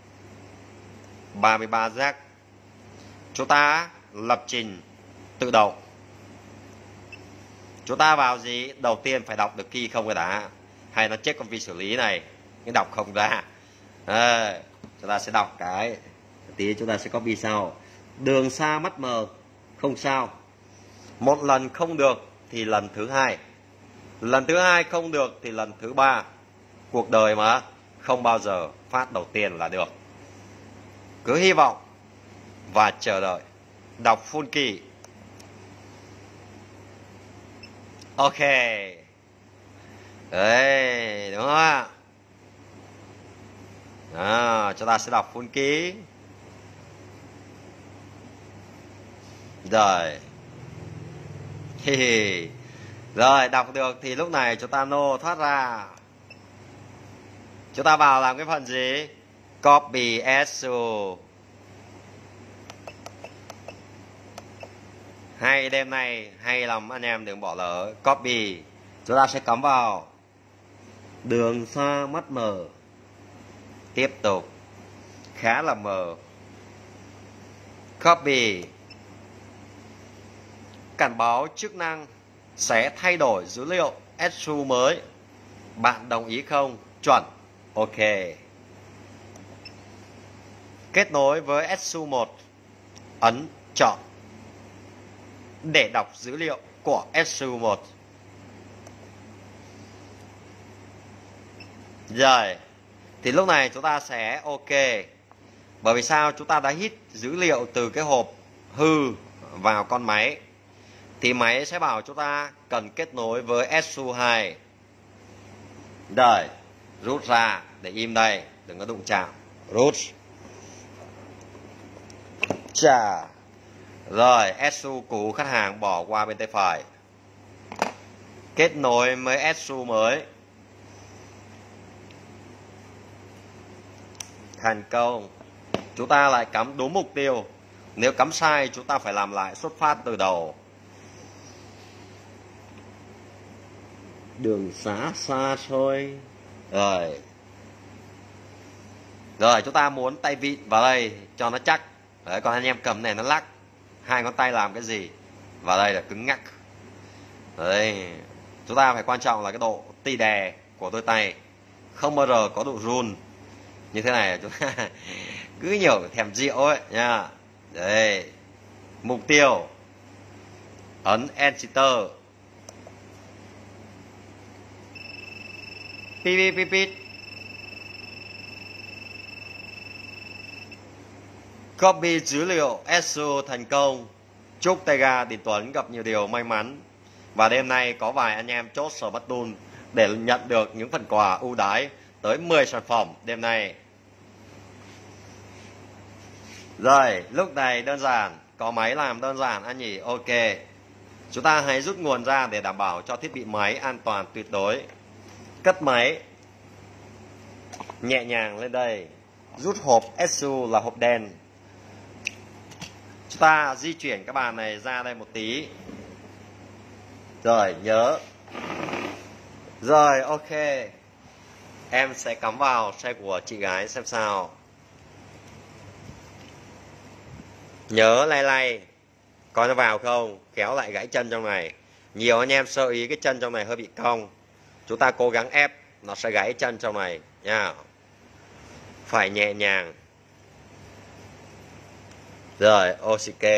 33 jack. Chúng ta lập trình tự động. Chúng ta vào gì? Đầu tiên phải đọc được key không cái đã. Hay nó check con vi xử lý này, cái đọc không ra. Chúng ta sẽ đọc cái. Tí chúng ta sẽ copy sau. Đường xa mắt mờ, không sao. Một lần không được thì lần thứ hai. Lần thứ hai không được thì lần thứ ba. Cuộc đời mà không bao giờ phát đầu tiên là được. Cứ hy vọng và chờ đợi. Đọc full key. Ok. Đấy, đúng không ạ? Chúng ta sẽ đọc full key. Rồi. Rồi, đọc được thì lúc này chúng ta nô thoát ra. Chúng ta vào làm cái phần gì? Copy SU. Hay đêm nay hay lắm anh em đừng bỏ lỡ. Copy. Chúng ta sẽ cắm vào. Đường xa mắt mờ. Tiếp tục. Khá là mờ. Copy. Cảnh báo chức năng sẽ thay đổi dữ liệu SU mới. Bạn đồng ý không? Chuẩn. Ok. Kết nối với SU1. Ấn chọn để đọc dữ liệu của SU1. Rồi. Thì lúc này chúng ta sẽ ok. Bởi vì sao? Chúng ta đã hit dữ liệu từ cái hộp hư vào con máy. Thì máy sẽ bảo chúng ta cần kết nối với SU2. Rồi. Rút ra để im đây. Đừng có đụng chạm. Rút. Chà. Rồi, SU cũ khách hàng bỏ qua bên tay phải. Kết nối với SU mới. Thành công. Chúng ta lại cắm đúng mục tiêu. Nếu cắm sai chúng ta phải làm lại xuất phát từ đầu. đường xá xa xôi. Rồi. Rồi chúng ta muốn tay vịn vào đây cho nó chắc. Đấy, còn anh em cầm này nó lắc. Hai ngón tay làm cái gì? Vào đây là cứng ngắc. Đấy. Chúng ta phải quan trọng là cái độ tì đè của đôi tay. Không bao giờ có độ run. Như thế này chúng ta cứ nhiều thèm rượu ấy nha. Đấy. Mục tiêu. Ấn Enter. Pip pip pip. Copy dữ liệu SEO thành công. Chúc Tega Đình Tuấn gặp nhiều điều may mắn. Và đêm nay có vài anh em chốt sở bắt đun để nhận được những phần quà ưu đãi tới 10 sản phẩm đêm nay. Rồi, lúc này đơn giản, có máy làm đơn giản anh nhỉ? Ok. Chúng ta hãy rút nguồn ra để đảm bảo cho thiết bị máy an toàn tuyệt đối. Cất máy. Nhẹ nhàng lên đây. Rút hộp SU là hộp đèn. Chúng ta di chuyển cái bàn này ra đây một tí. Rồi, nhớ. Rồi, ok. Em sẽ cắm vào xe của chị gái xem sao. Nhớ lay lay. Coi nó vào không? Kéo lại gãy chân trong này. Nhiều anh em sơ ý cái chân trong này hơi bị cong. Chúng ta cố gắng ép, nó sẽ gãy chân trong này nha. Phải nhẹ nhàng. Rồi, ok.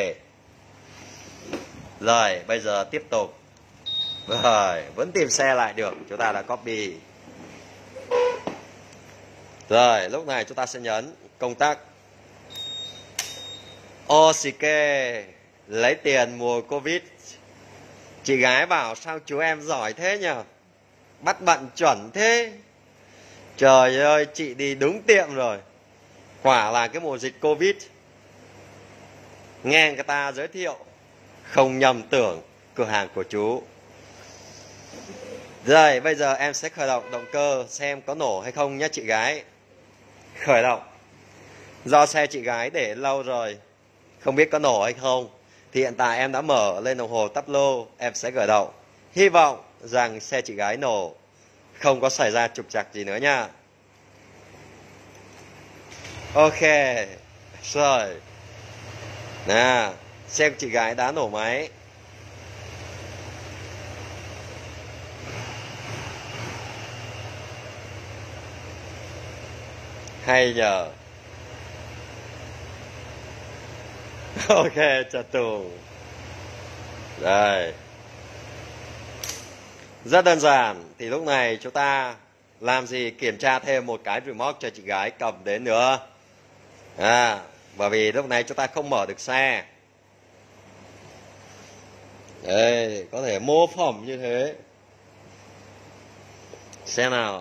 Rồi, bây giờ tiếp tục. Rồi, vẫn tìm xe lại được. Chúng ta đã copy. Rồi, lúc này chúng ta sẽ nhấn công tắc. Ok. Lấy tiền mùa Covid. Chị gái bảo sao chú em giỏi thế nhờ? Bắt bận chuẩn thế. Trời ơi, chị đi đúng tiệm rồi. Quả là cái mùa dịch Covid. Nghe người ta giới thiệu, không nhầm tưởng cửa hàng của chú. Rồi, bây giờ em sẽ khởi động động cơ xem có nổ hay không nhé chị gái. Khởi động. Do xe chị gái để lâu rồi, không biết có nổ hay không. Thì hiện tại em đã mở lên đồng hồ tắp lô. Em sẽ khởi động. Hy vọng rằng xe chị gái nổ, không có xảy ra trục trặc gì nữa nha. Ok. Rồi. Nè, xe của chị gái đã nổ máy. Hay nhờ. Ok, chào tù. Đây. Rất đơn giản. Thì lúc này chúng ta làm gì? Kiểm tra thêm một cái remote cho chị gái cầm đến nữa. Bởi vì lúc này chúng ta không mở được xe. Đây, có thể mô phỏng như thế. Xe nào.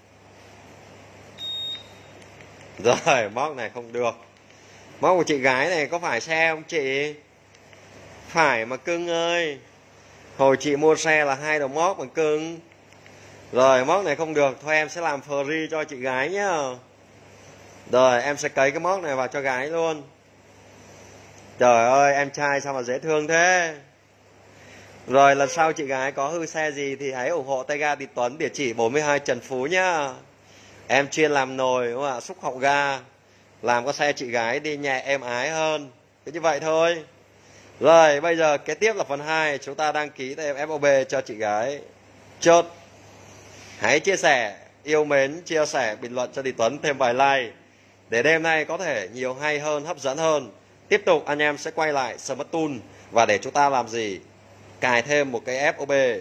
Rồi, móc này không được. Móc của chị gái này có phải xe không chị? Phải mà cưng ơi. Hồi chị mua xe là 2 đầu móc mà cưng. Rồi, móc này không được. Thôi em sẽ làm free cho chị gái nhá. Rồi, em sẽ cấy cái móc này vào cho gái luôn. Trời ơi, em trai sao mà dễ thương thế. Rồi, lần sau chị gái có hư xe gì thì hãy ủng hộ tay ga Đình Tuấn, địa chỉ 42 Trần Phú nhá. Em chuyên làm nồi, đúng không ạ? Xúc hậu ga. Làm có xe chị gái đi nhẹ êm ái hơn. Cứ như vậy thôi. Rồi, bây giờ kế tiếp là phần 2. Chúng ta đăng ký thêm FOB cho chị gái. Chốt. Hãy chia sẻ, yêu mến, chia sẻ, bình luận cho Đình Tuấn thêm vài like. Để đêm nay có thể nhiều hay hơn, hấp dẫn hơn. Tiếp tục anh em sẽ quay lại Smart Tool. Và để chúng ta làm gì? Cài thêm một cái FOB.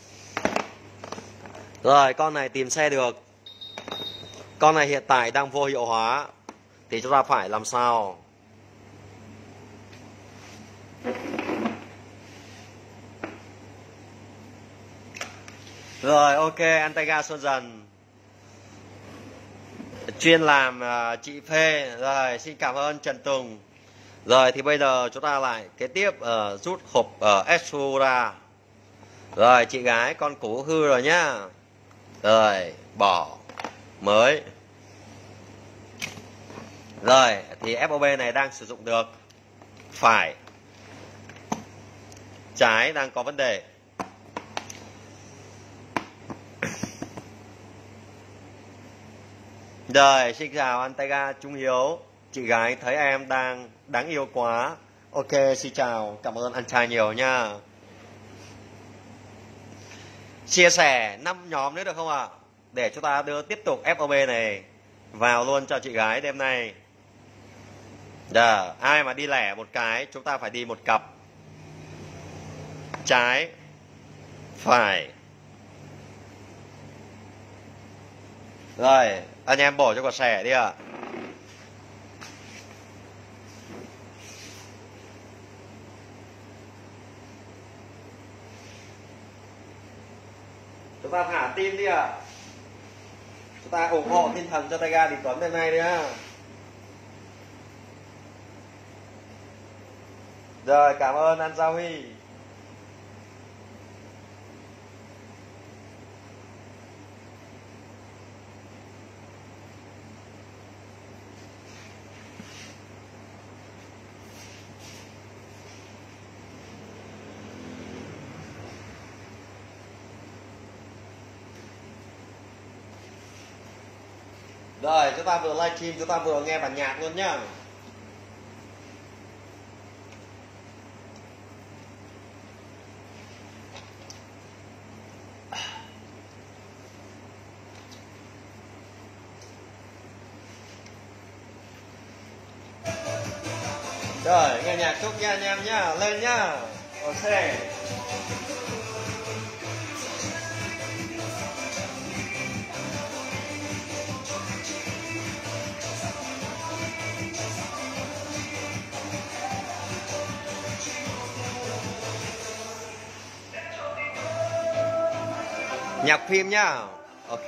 Rồi, con này tìm xe được. Con này hiện tại đang vô hiệu hóa. Thì chúng ta phải làm sao? Rồi, ok, anh tay ga Xuân Dần. Chuyên làm chị Phê. Rồi, xin cảm ơn Trần Tùng. Rồi, thì bây giờ chúng ta lại kế tiếp rút hộp SU ra. Rồi, chị gái, con cũ hư rồi nhá. Rồi, bỏ. Mới. Rồi, thì FOB này đang sử dụng được. Phải. Trái đang có vấn đề. Rồi, xin chào anh Tega Trung Hiếu. Chị gái thấy em đang đáng yêu quá. Ok, xin chào. Cảm ơn anh trai nhiều nha. Chia sẻ 5 nhóm nữa được không ạ? Để chúng ta đưa tiếp tục FOB này vào luôn cho chị gái đêm nay. Ai mà đi lẻ một cái, chúng ta phải đi một cặp. Trái, phải. Rồi, anh em bổ cho quả xẻ đi ạ. Chúng ta thả tim đi ạ. Chúng ta ủng hộ tinh thần cho Tega Đình Tuấn đêm nay đi ha. Rồi, cảm ơn anh Giao Huy. Rồi, chúng ta vừa livestream, chúng ta vừa nghe bản nhạc luôn nhá. Rồi, nghe nhạc chúc nha anh em nhá, lên nhá. Ok. Nhạc phim nhá. Ok.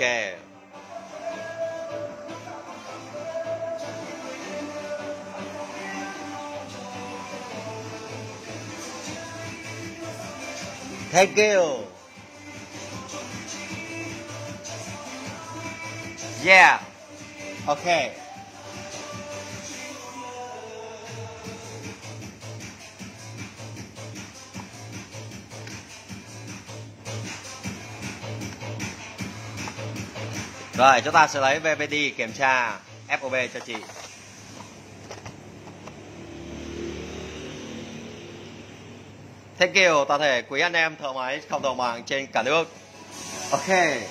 Thank you. Yeah. Ok. Rồi, chúng ta sẽ lấy VPD kiểm tra FOB cho chị. Thank you toàn thể quý anh em thợ máy cộng đồng mạng trên cả nước. Ok.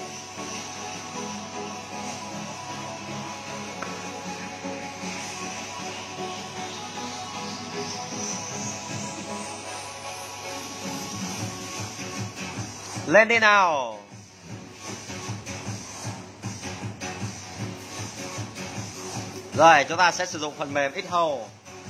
Lên đi nào. Rồi, chúng ta sẽ sử dụng phần mềm Xhole.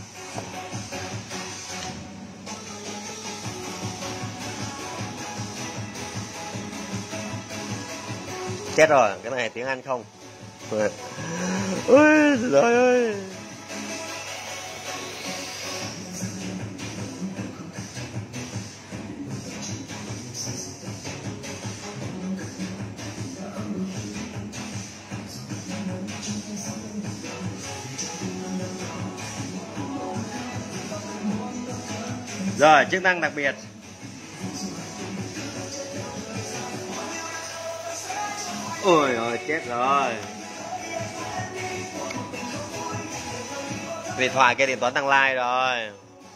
Chết rồi, cái này tiếng Anh không? Ôi trời ơi. Rồi, chức năng đặc biệt. Ôi ơi, chết rồi. Điện thoại kia Đình Tuấn đang live rồi.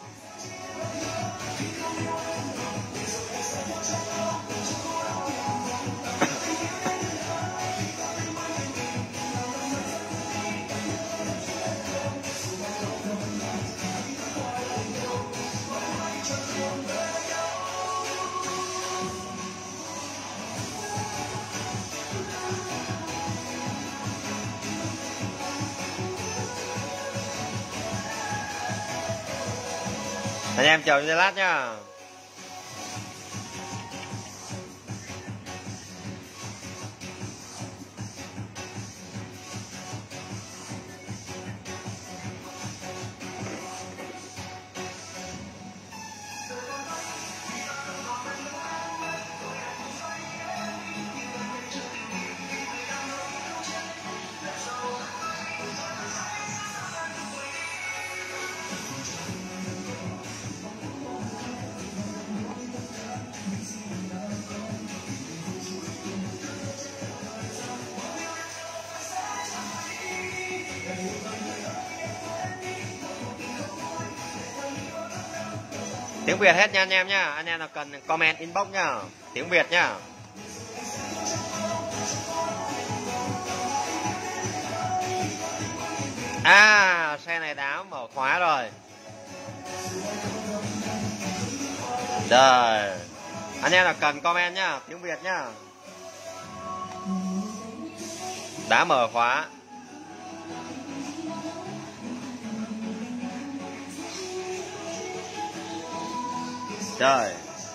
Anh em chờ cho lát nhá. Tiếng Việt hết nha anh em nhá. Anh em nào cần comment inbox nhá. Tiếng Việt nhá. À, xe này đã mở khóa rồi. Rồi. Anh em nào cần comment nhá, tiếng Việt nhá. Đã mở khóa. Rồi.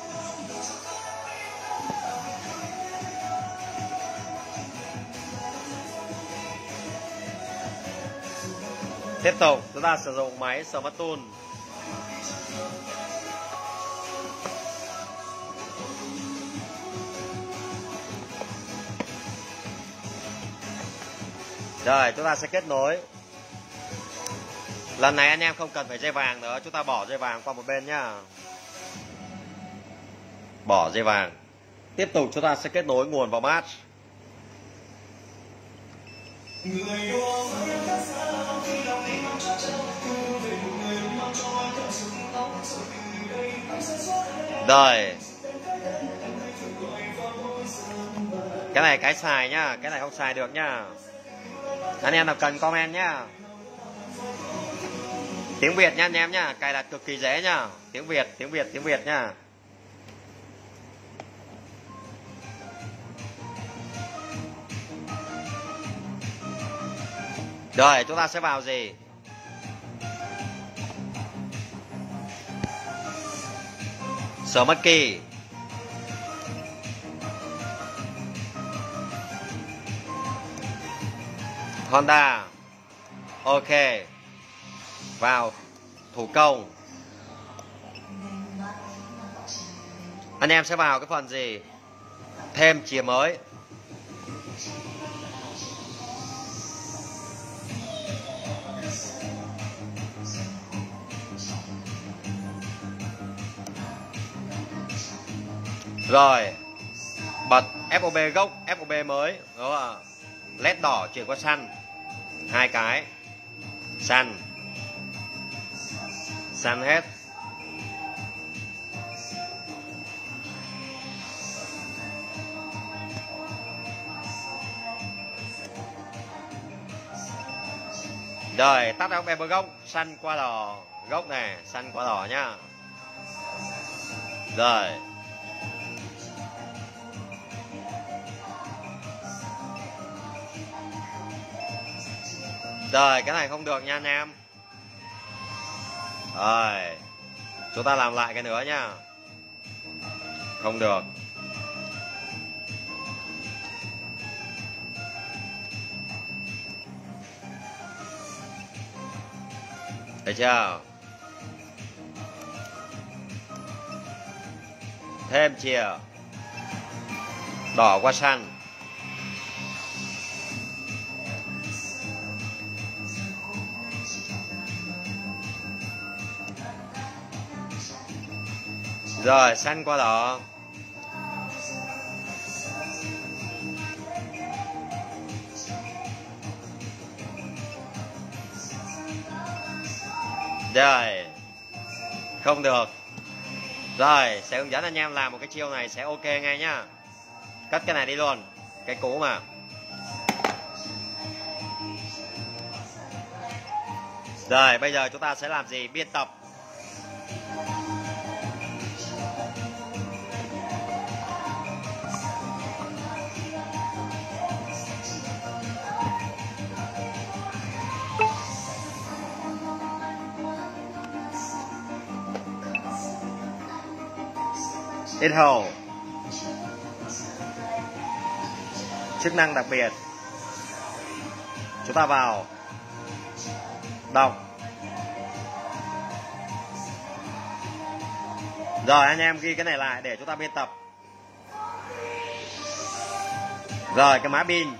Tiếp tục chúng ta sử dụng máy Smart Tool. Rồi chúng ta sẽ kết nối. Lần này anh em không cần phải dây vàng nữa, chúng ta bỏ dây vàng qua một bên nhá. Bỏ dây vàng. Tiếp tục chúng ta sẽ kết nối nguồn vào mát. Rồi. Cái này cái xài nhá, cái này không xài được nhá. Anh em nào cần comment nhá. Tiếng Việt nha anh em nhá, cài đặt cực kỳ dễ nhá. Tiếng Việt, tiếng Việt, tiếng Việt nhá. Rồi chúng ta sẽ vào gì? Smart Key. Honda. Ok. Vào thủ công. Anh em sẽ vào cái phần gì? Thêm chìa mới. Rồi. Bật FOB gốc, FOB mới. Đúng không? LED đỏ chuyển qua xanh. Hai cái. Xanh. Xanh hết. Rồi tắt FOB gốc, xanh qua đỏ. Gốc này, xanh qua đỏ nhá. Rồi. Rồi cái này không được nha anh em. Rồi chúng ta làm lại cái nữa nhá. Không được. Thấy chưa? Thêm chìa. Đỏ qua xanh. Rồi xanh qua đỏ. Rồi không được. Rồi sẽ hướng dẫn anh em làm một cái chiêu này sẽ ok ngay nhá. Cất cái này đi luôn, cái cũ mà. Rồi bây giờ chúng ta sẽ làm gì? Biên tập. In hole. Chức năng đặc biệt. Chúng ta vào. Đọc. Rồi anh em ghi cái này lại để chúng ta biên tập. Rồi cái mã pin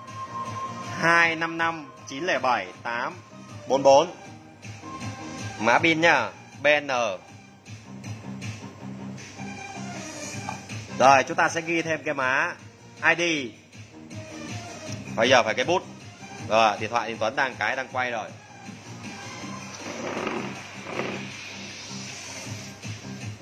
2559078444. Mã pin nhá, BN. Rồi chúng ta sẽ ghi thêm cái mã ID. Bây giờ phải cái bút. Rồi điện thoại Đình Tuấn đang quay rồi.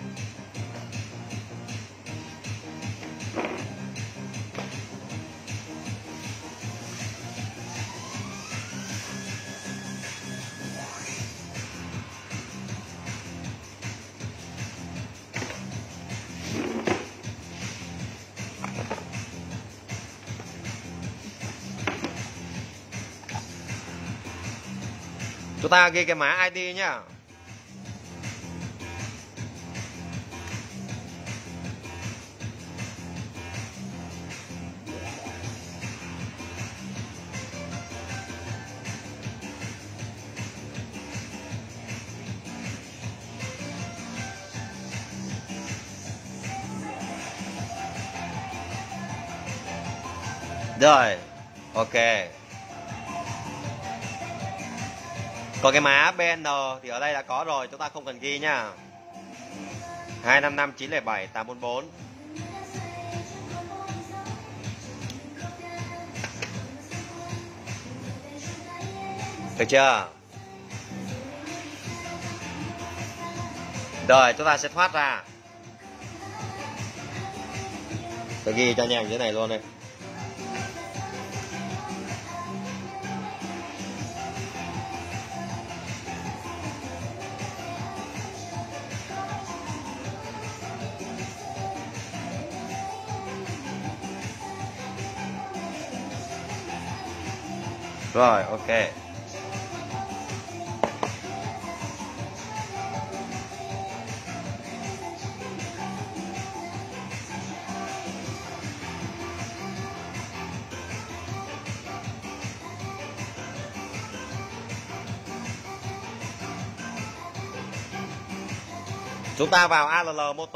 Chúng ta ghi cái mã ID nhá. Rồi, ok. Còn cái mã BN thì ở đây đã có rồi, chúng ta không cần ghi nha. 255907 844. Được chưa? Rồi, chúng ta sẽ thoát ra. Tôi ghi cho anh em dưới này luôn đây. Rồi, ok. Chúng ta vào ALL Moto.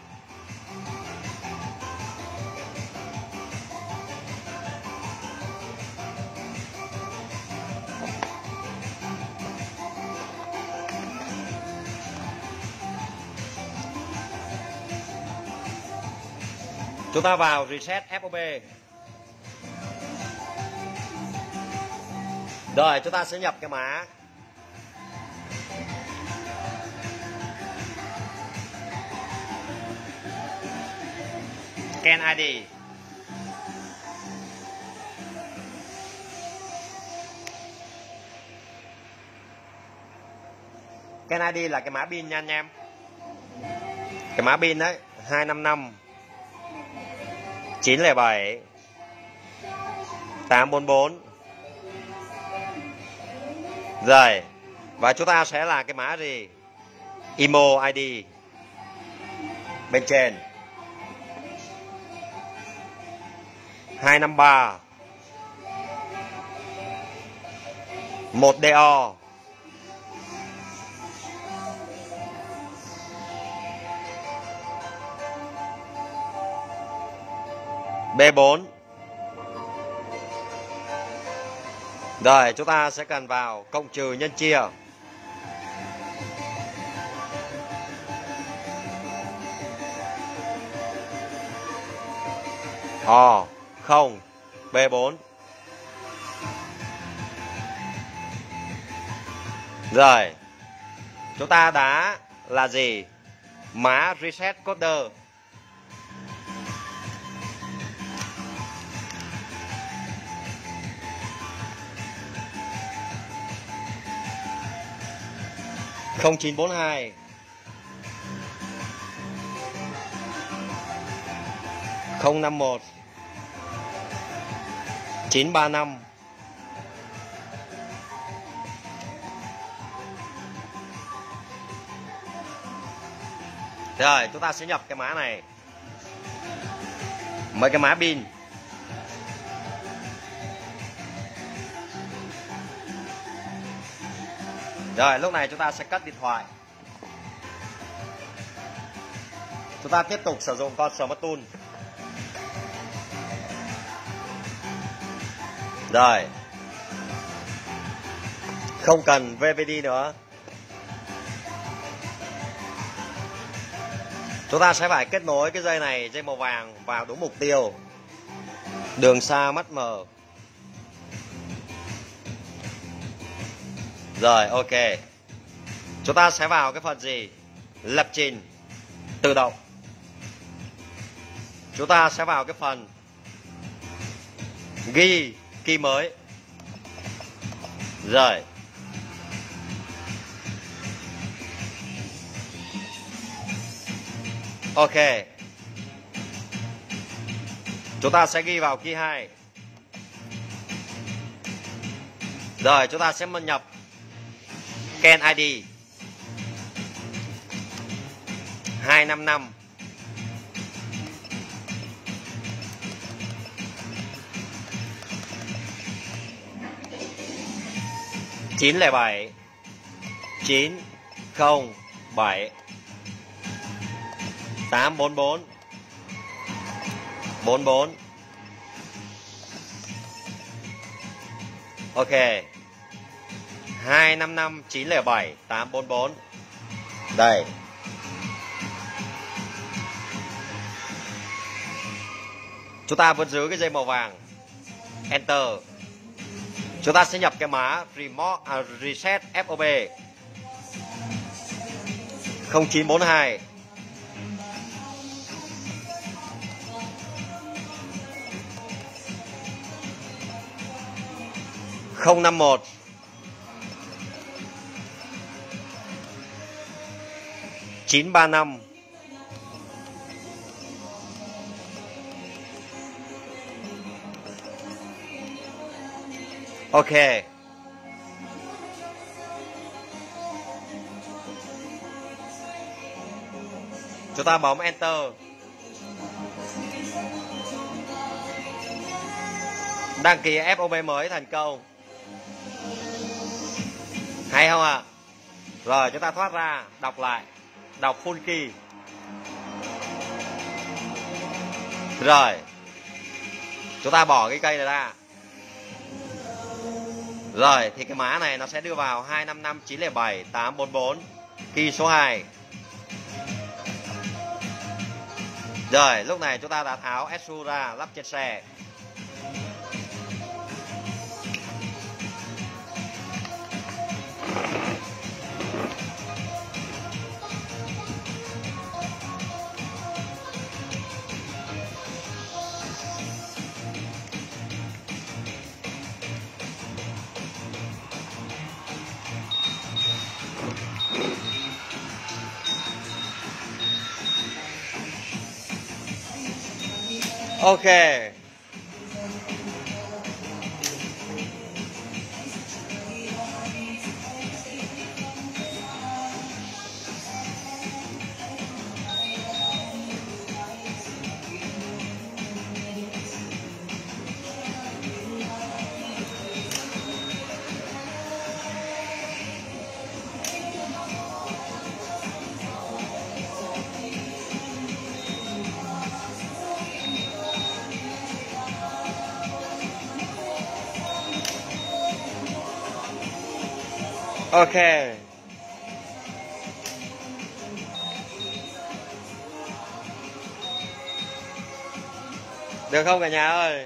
Chúng ta vào Reset FOB. Rồi, chúng ta sẽ nhập cái mã Scan ID. Scan ID là cái mã pin nha anh em. Cái mã pin đấy 255 907 844. Rồi, và chúng ta sẽ là cái mã gì? IMO ID bên trên 253 1DO B4. Rồi, chúng ta sẽ cần vào cộng trừ nhân chia. Không B4. Rồi, chúng ta đã là gì? Mã reset coder. Không 942 051 935. Rồi, chúng ta sẽ nhập cái mã này. Mấy cái mã pin. Rồi, lúc này chúng ta sẽ cất điện thoại. Chúng ta tiếp tục sử dụng con Smart Tool. Rồi, không cần VVD nữa. Chúng ta sẽ phải kết nối cái dây này, dây màu vàng vào đúng mục tiêu. Đường xa mắt mờ. Rồi, ok. Chúng ta sẽ vào cái phần gì? Lập trình tự động. Chúng ta sẽ vào cái phần ghi key mới. Rồi. Ok. Chúng ta sẽ ghi vào key 2. Rồi, chúng ta sẽ nhập Ken ID 255 907 907 844 44. Ok. 255 907 844. Đây. Chúng ta vẫn giữ cái dây màu vàng. Enter. Chúng ta sẽ nhập cái mã reset FOB 0942 051 935 Ok. Chúng ta bấm Enter. Đăng ký FOB mới thành công. Hay không ạ? Rồi chúng ta thoát ra, đọc lại. Đọc full key. Rồi. Chúng ta bỏ cái cây này ra. Rồi thì cái mã này nó sẽ đưa vào 255 907 844 key số 2. Rồi lúc này chúng ta đã tháo SU ra lắp trên xe. Ok. Ok. Được không cả nhà ơi?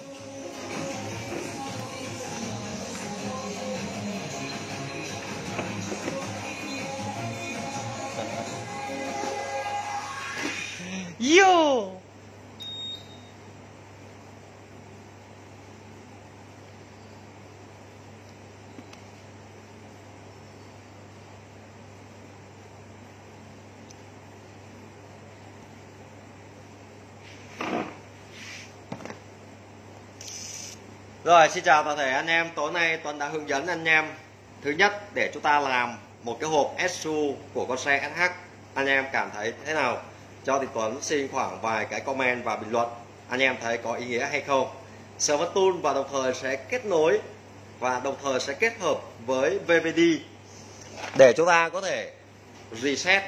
Yo. Rồi xin chào toàn thể anh em. Tối nay Tuấn đã hướng dẫn anh em thứ nhất để chúng ta làm một cái hộp SU của con xe SH. Anh em cảm thấy thế nào? Cho thì Tuấn xin khoảng vài cái comment và bình luận. Anh em thấy có ý nghĩa hay không? Server Tool và đồng thời sẽ kết nối và đồng thời sẽ kết hợp với VVD để chúng ta có thể reset.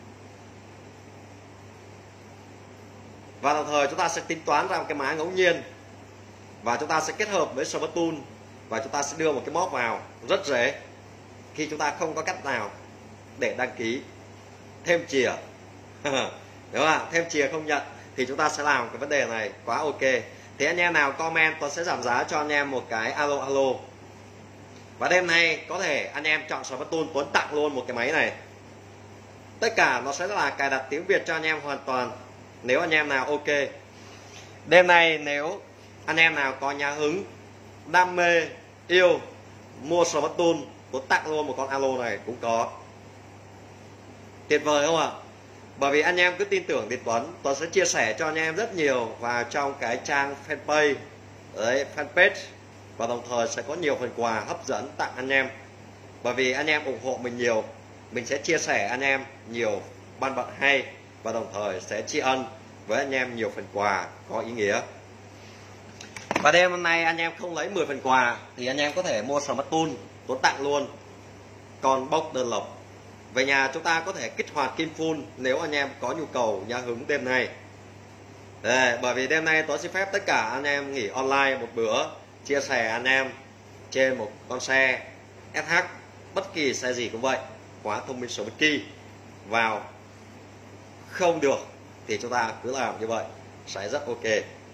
Và đồng thời chúng ta sẽ tính toán ra một cái mã ngẫu nhiên. Và chúng ta sẽ kết hợp với Server Tool và chúng ta sẽ đưa một cái móc vào rất dễ. Khi chúng ta không có cách nào để đăng ký thêm chìa đúng không ạ? Thêm chìa không nhận thì chúng ta sẽ làm cái vấn đề này quá ok. Thì anh em nào comment tôi sẽ giảm giá cho anh em một cái alo. Và đêm nay có thể anh em chọn Server Tool, Tuấn tặng luôn một cái máy này. Tất cả nó sẽ là cài đặt tiếng Việt cho anh em hoàn toàn. Nếu anh em nào ok. Đêm nay nếu anh em nào có nhà hứng, đam mê, yêu mua Server Tool, Tuấn tặng luôn một con alo này cũng có. Tuyệt vời không ạ? Bởi vì anh em cứ tin tưởng thì Tuấn sẽ chia sẻ cho anh em rất nhiều vào trong cái trang fanpage đấy, fanpage, và đồng thời sẽ có nhiều phần quà hấp dẫn tặng anh em Bởi vì anh em ủng hộ mình nhiều, mình sẽ chia sẻ anh em nhiều ban bận hay, và đồng thời sẽ tri ân với anh em nhiều phần quà có ý nghĩa. Và đêm hôm nay anh em không lấy 10 phần quà thì anh em có thể mua Smart Tool, Tuấn tặng luôn con bốc đơn lộc. Về nhà chúng ta có thể kích hoạt kim full nếu anh em có nhu cầu nhã hứng đêm nay. Bởi vì đêm nay Tuấn xin phép tất cả anh em nghỉ online một bữa, chia sẻ anh em trên một con xe SH, bất kỳ xe gì cũng vậy, khóa thông minh số key vào. Không được thì chúng ta cứ làm như vậy sẽ rất ok.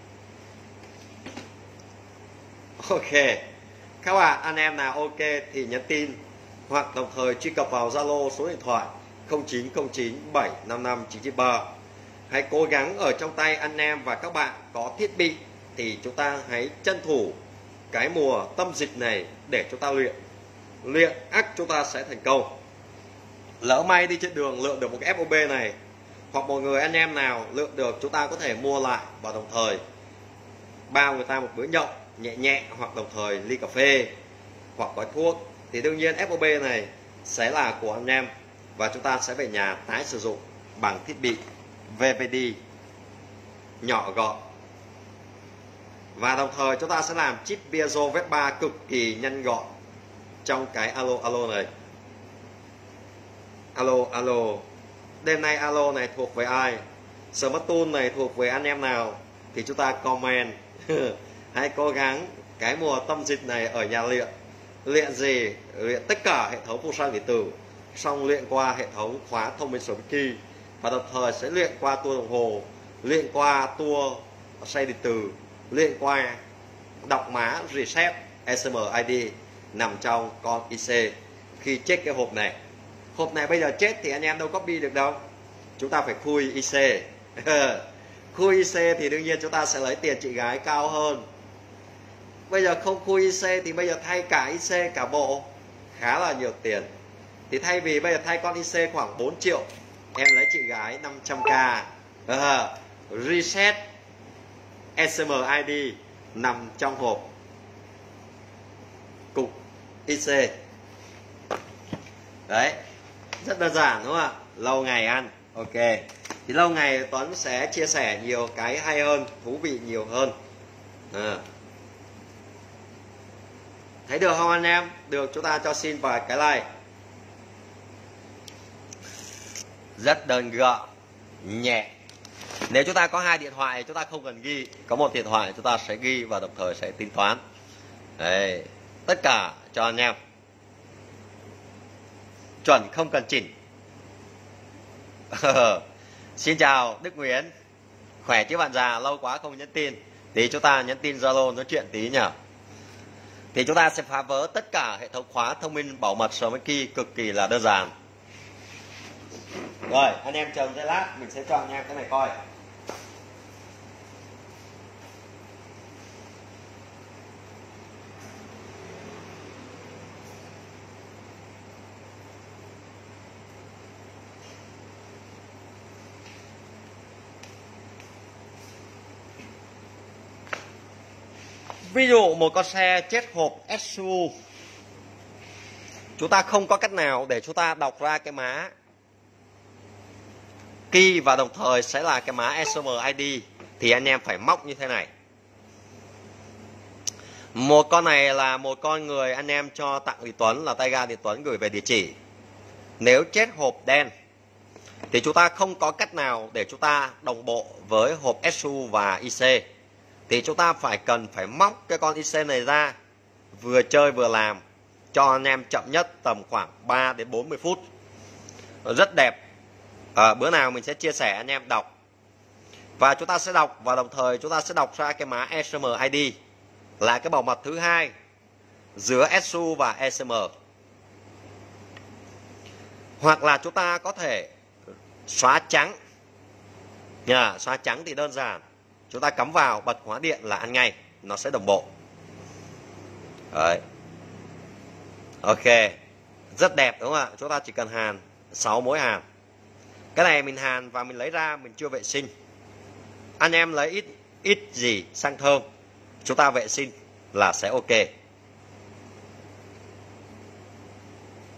Ok các bạn, anh em nào ok thì nhắn tin hoặc đồng thời truy cập vào Zalo số điện thoại 0909 755 993. Hãy cố gắng ở trong tay anh em và các bạn có thiết bị thì chúng ta hãy tranh thủ cái mùa tâm dịch này để chúng ta luyện ắt chúng ta sẽ thành công. Lỡ may đi trên đường lượm được một cái FOB này, hoặc một người anh em nào lượm được, chúng ta có thể mua lại và đồng thời bao người ta một bữa nhậu nhẹ nhẹ, hoặc đồng thời ly cà phê hoặc gói thuốc, thì đương nhiên FOB này sẽ là của anh em và chúng ta sẽ về nhà tái sử dụng bằng thiết bị VPD nhỏ gọn. Và đồng thời chúng ta sẽ làm chip piezo Vespa cực kỳ nhanh gọn trong cái alo này. Alo đêm nay alo này thuộc về ai, Smart Tool này thuộc về anh em nào thì chúng ta comment. Hãy cố gắng cái mùa tâm dịch này ở nhà luyện gì, luyện tất cả hệ thống phun xăng điện tử, xong luyện qua hệ thống khóa thông minh số key, và đồng thời sẽ luyện qua tua đồng hồ, luyện qua tua xe điện tử, luyện qua đọc má reset SMID nằm trong con IC. Khi check cái hộp này bây giờ chết thì anh em đâu copy được đâu, chúng ta phải khui IC. Khui IC thì đương nhiên chúng ta sẽ lấy tiền chị gái cao hơn. Bây giờ không khui IC thì bây giờ thay cả IC cả bộ khá là nhiều tiền. Thì thay vì bây giờ thay con IC khoảng 4 triệu, em lấy chị gái 500k. Reset SMID nằm trong hộp cục IC. Đấy, rất đơn giản đúng không ạ? Lâu ngày ăn. Ok, thì lâu ngày Tuấn sẽ chia sẻ nhiều cái hay hơn, thú vị nhiều hơn. Thấy được không anh em? Được, chúng ta cho xin vài cái like. Rất đơn gọn, nhẹ. Nếu chúng ta có 2 điện thoại chúng ta không cần ghi, có 1 điện thoại chúng ta sẽ ghi và đồng thời sẽ tính toán. Đấy, tất cả cho anh em chuẩn, không cần chỉnh. Xin chào Đức Nguyễn, khỏe chứ bạn già, lâu quá không nhắn tin. Thì chúng ta nhắn tin Zalo nói chuyện tí nhỉ. Thì chúng ta sẽ phá vỡ tất cả hệ thống khóa thông minh bảo mật Smart Key cực kỳ là đơn giản. Rồi anh em chờ giây lát, mình sẽ cho anh em cái này coi. Ví dụ một con xe chết hộp SU, chúng ta không có cách nào để chúng ta đọc ra cái má key và đồng thời sẽ là cái má SMID, thì anh em phải móc như thế này. Một con này là một con người anh em cho tặng Lý Tuấn, là tay ga Lý Tuấn gửi về địa chỉ. Nếu chết hộp đen thì chúng ta không có cách nào để chúng ta đồng bộ với hộp SU và IC, thì chúng ta cần phải móc cái con IC này ra, vừa chơi vừa làm, cho anh em chậm nhất tầm khoảng 3 đến 40 phút. Rất đẹp. Bữa nào mình sẽ chia sẻ anh em đọc. Và chúng ta sẽ đọc và đồng thời chúng ta sẽ đọc ra cái má SMID, là cái bảo mật thứ hai giữa SU và ECM. Hoặc là chúng ta có thể xóa trắng. Xóa trắng thì đơn giản, chúng ta cắm vào bật khóa điện là ăn ngay, nó sẽ đồng bộ. Đấy. Ok, rất đẹp đúng không ạ? Chúng ta chỉ cần hàn 6 mối hàn. Cái này mình hàn và mình lấy ra, mình chưa vệ sinh. Anh em lấy ít gì xăng thơm, chúng ta vệ sinh là sẽ ok.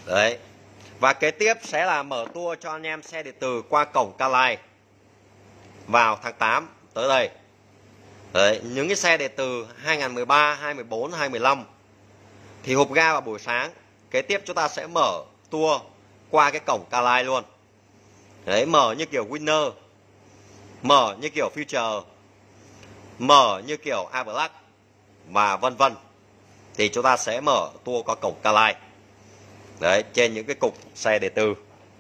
Đấy. Và kế tiếp sẽ là mở tour cho anh em xe điện tử qua cổng Calais vào tháng 8 tới đây. Đấy, những cái xe điện tử 2013, 2014, 2015 thì hộp ga vào buổi sáng. Kế tiếp chúng ta sẽ mở tour qua cái cổng Calais luôn. Đấy, mở như kiểu Winner, mở như kiểu Future, mở như kiểu A Black và vân vân. Thì chúng ta sẽ mở tour qua cổng Calais. Đấy, trên những cái cục xe điện tử.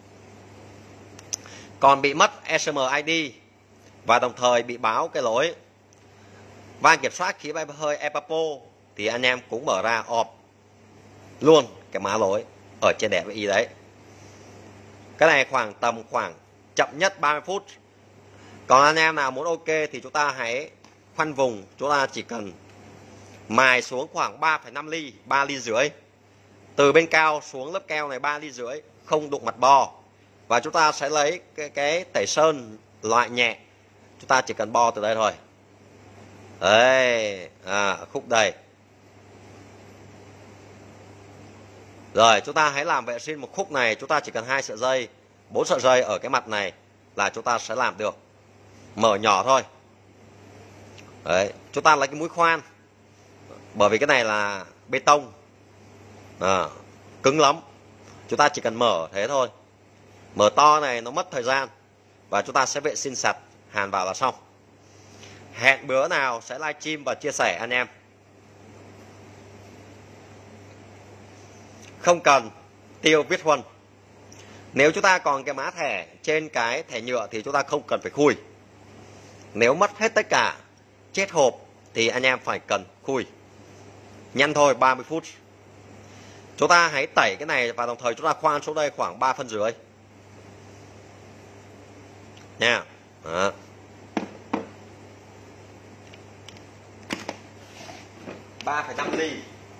Còn bị mất SM ID và đồng thời bị báo cái lỗi van kiểm soát khí bay hơi EPAPO thì anh em cũng mở ra off luôn cái mã lỗi ở trên đẻ y đấy. Cái này khoảng chậm nhất 30 phút. Còn anh em nào muốn ok thì chúng ta hãy khoanh vùng, chúng ta chỉ cần mài xuống khoảng 3,5 ly, 3 ly rưỡi. Từ bên cao xuống lớp keo này 3 ly rưỡi, không đụng mặt bo. Và chúng ta sẽ lấy cái tẩy sơn loại nhẹ. Chúng ta chỉ cần bo từ đây thôi. Đấy, khúc đây. Rồi chúng ta hãy làm vệ sinh một khúc này, chúng ta chỉ cần 2 sợi dây, 4 sợi dây ở cái mặt này là chúng ta sẽ làm được. Mở nhỏ thôi. Đấy, chúng ta lấy cái mũi khoan. Bởi vì cái này là bê tông, cứng lắm. Chúng ta chỉ cần mở thế thôi. Mở to này nó mất thời gian. Và chúng ta sẽ vệ sinh sạch, hàn vào là xong. Hẹn bữa nào sẽ livestream và chia sẻ anh em. Không cần tiêu viết huân. Nếu chúng ta còn cái mã thẻ trên cái thẻ nhựa thì chúng ta không cần phải khui. Nếu mất hết tất cả, chết hộp thì anh em phải cần khui. Nhanh thôi, 30 phút. Chúng ta hãy tẩy cái này và đồng thời chúng ta khoan xuống đây khoảng 3 phân rưỡi nha. Đó. Ba phẩy 5 ly.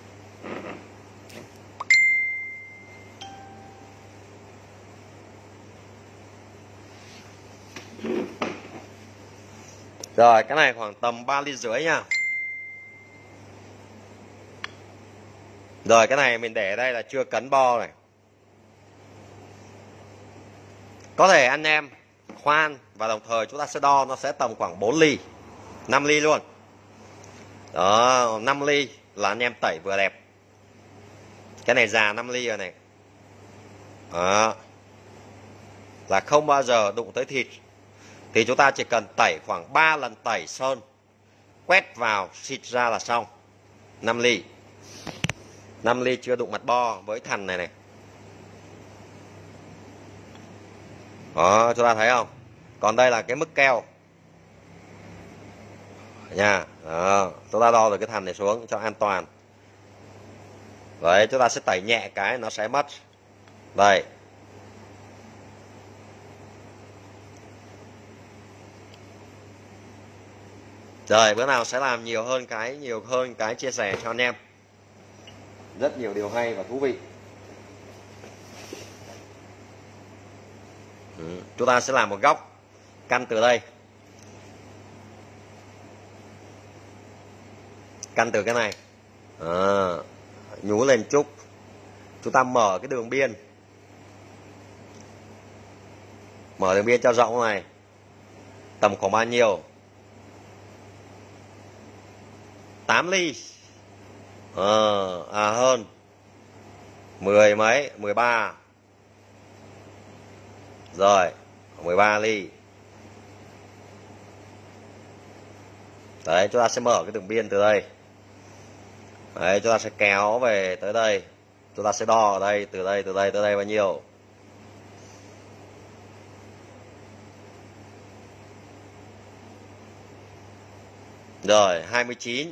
Rồi cái này khoảng tầm 3 ly rưỡi nha. Rồi cái này mình để ở đây là chưa cấn bo này. Có thể anh em khoan và đồng thời chúng ta sẽ đo, nó sẽ tầm khoảng 4 ly, 5 ly luôn. Đó, 5 ly là anh em tẩy vừa đẹp. Cái này già 5 ly rồi này. Đó. Là không bao giờ đụng tới thịt. Thì chúng ta chỉ cần tẩy khoảng 3 lần tẩy sơn, quét vào, xịt ra là xong. 5 ly. 5 ly chưa đụng mặt bo với thằn này này. Đó, chúng ta thấy không? Còn đây là cái mức keo nha. Đó, chúng ta đo được cái thằn này xuống cho an toàn. Đấy, chúng ta sẽ tẩy nhẹ cái nó sẽ mất. Đây. Rồi bữa nào sẽ làm nhiều hơn cái chia sẻ cho anh em. Rất nhiều điều hay và thú vị. Chúng ta sẽ làm một góc căn từ đây, căn từ cái này, nhú lên chút. Chúng ta mở cái đường biên, mở đường biên cho rộng này, tầm khoảng bao nhiêu? 8 ly. Hơn 10 mấy, 13. Rồi 13 ly. Đấy, chúng ta sẽ mở cái đường biên từ đây. Đấy, chúng ta sẽ kéo về tới đây. Chúng ta sẽ đo ở đây, từ đây tới đây bao nhiêu. Rồi 29.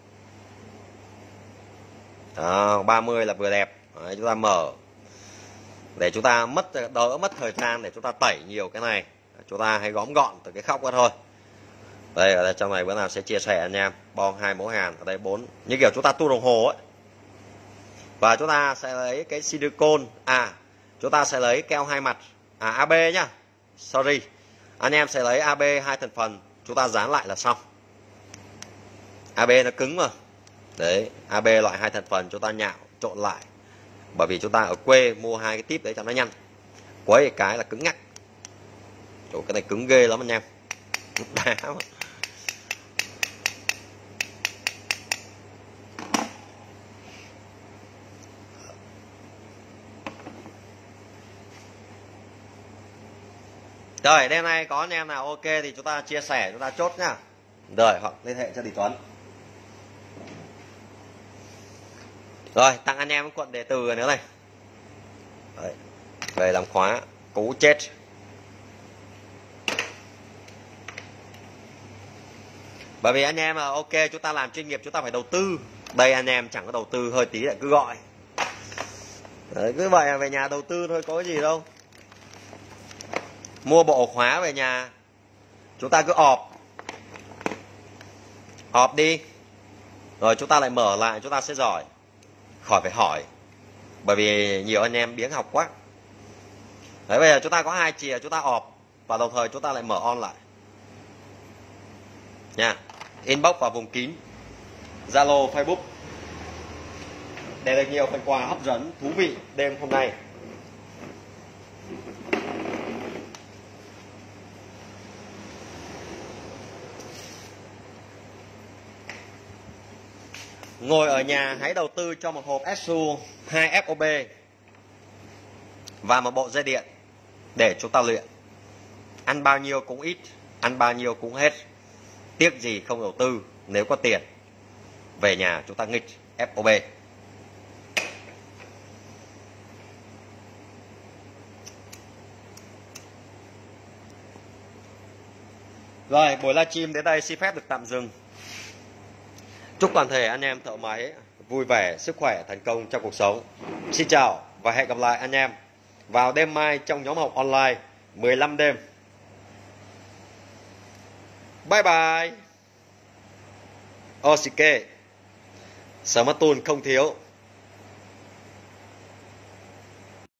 Đó, 30 là vừa đẹp. Đấy, chúng ta mở để chúng ta đỡ mất thời gian để chúng ta tẩy nhiều cái này. Chúng ta hãy góm gọn từ cái khóc ra thôi. Đây, ở đây trong này bữa nào sẽ chia sẻ anh em. Bon 2 mẫu hàn, ở đây 4. Như kiểu chúng ta tu đồng hồ ấy. Và chúng ta sẽ lấy cái silicone. Chúng ta sẽ lấy keo hai mặt. AB nhá. Sorry. Anh em sẽ lấy AB 2 thành phần. Chúng ta dán lại là xong. AB nó cứng mà. Đấy, AB loại 2 thành phần chúng ta nhạo trộn lại. Bởi vì chúng ta ở quê mua hai cái tiếp đấy cho nó nhanh. Quấy cái là cứng ngắc. Chỗ cái này cứng ghê lắm anh em. Đá mà. Rồi, đêm nay có anh em nào ok thì chúng ta chia sẻ, chúng ta chốt nhá. Rồi, hoặc liên hệ cho Đình Tuấn. Rồi, tặng anh em cuộn đề từ nữa này. Đấy, về làm khóa, cú chết. Bởi vì anh em là ok, chúng ta làm chuyên nghiệp, chúng ta phải đầu tư. Đây anh em chẳng có đầu tư, hơi tí lại cứ gọi. Đấy, cứ vậy là về nhà đầu tư thôi, có cái gì đâu. Mua bộ khóa về nhà, chúng ta cứ ọp đi, rồi chúng ta lại mở lại, chúng ta sẽ giỏi, khỏi phải hỏi. Bởi vì nhiều anh em biếng học quá. Đấy, bây giờ chúng ta có 2 chìa, chúng ta ọp và đồng thời chúng ta lại mở on lại nha. Inbox vào vùng kín Zalo, Facebook để được nhiều phần quà hấp dẫn thú vị đêm hôm nay. Ngồi ở nhà hãy đầu tư cho một hộp SU 2 FOB và một bộ dây điện để chúng ta luyện. Ăn bao nhiêu cũng ít, ăn bao nhiêu cũng hết. Tiếc gì không đầu tư. Nếu có tiền, về nhà chúng ta nghịch FOB. Rồi, buổi livestream đến đây xin phép được tạm dừng. Chúc toàn thể anh em thợ máy vui vẻ, sức khỏe, thành công trong cuộc sống. Xin chào và hẹn gặp lại anh em vào đêm mai trong nhóm học online 15 đêm. Bye bye. Oshike. Smart tool không thiếu.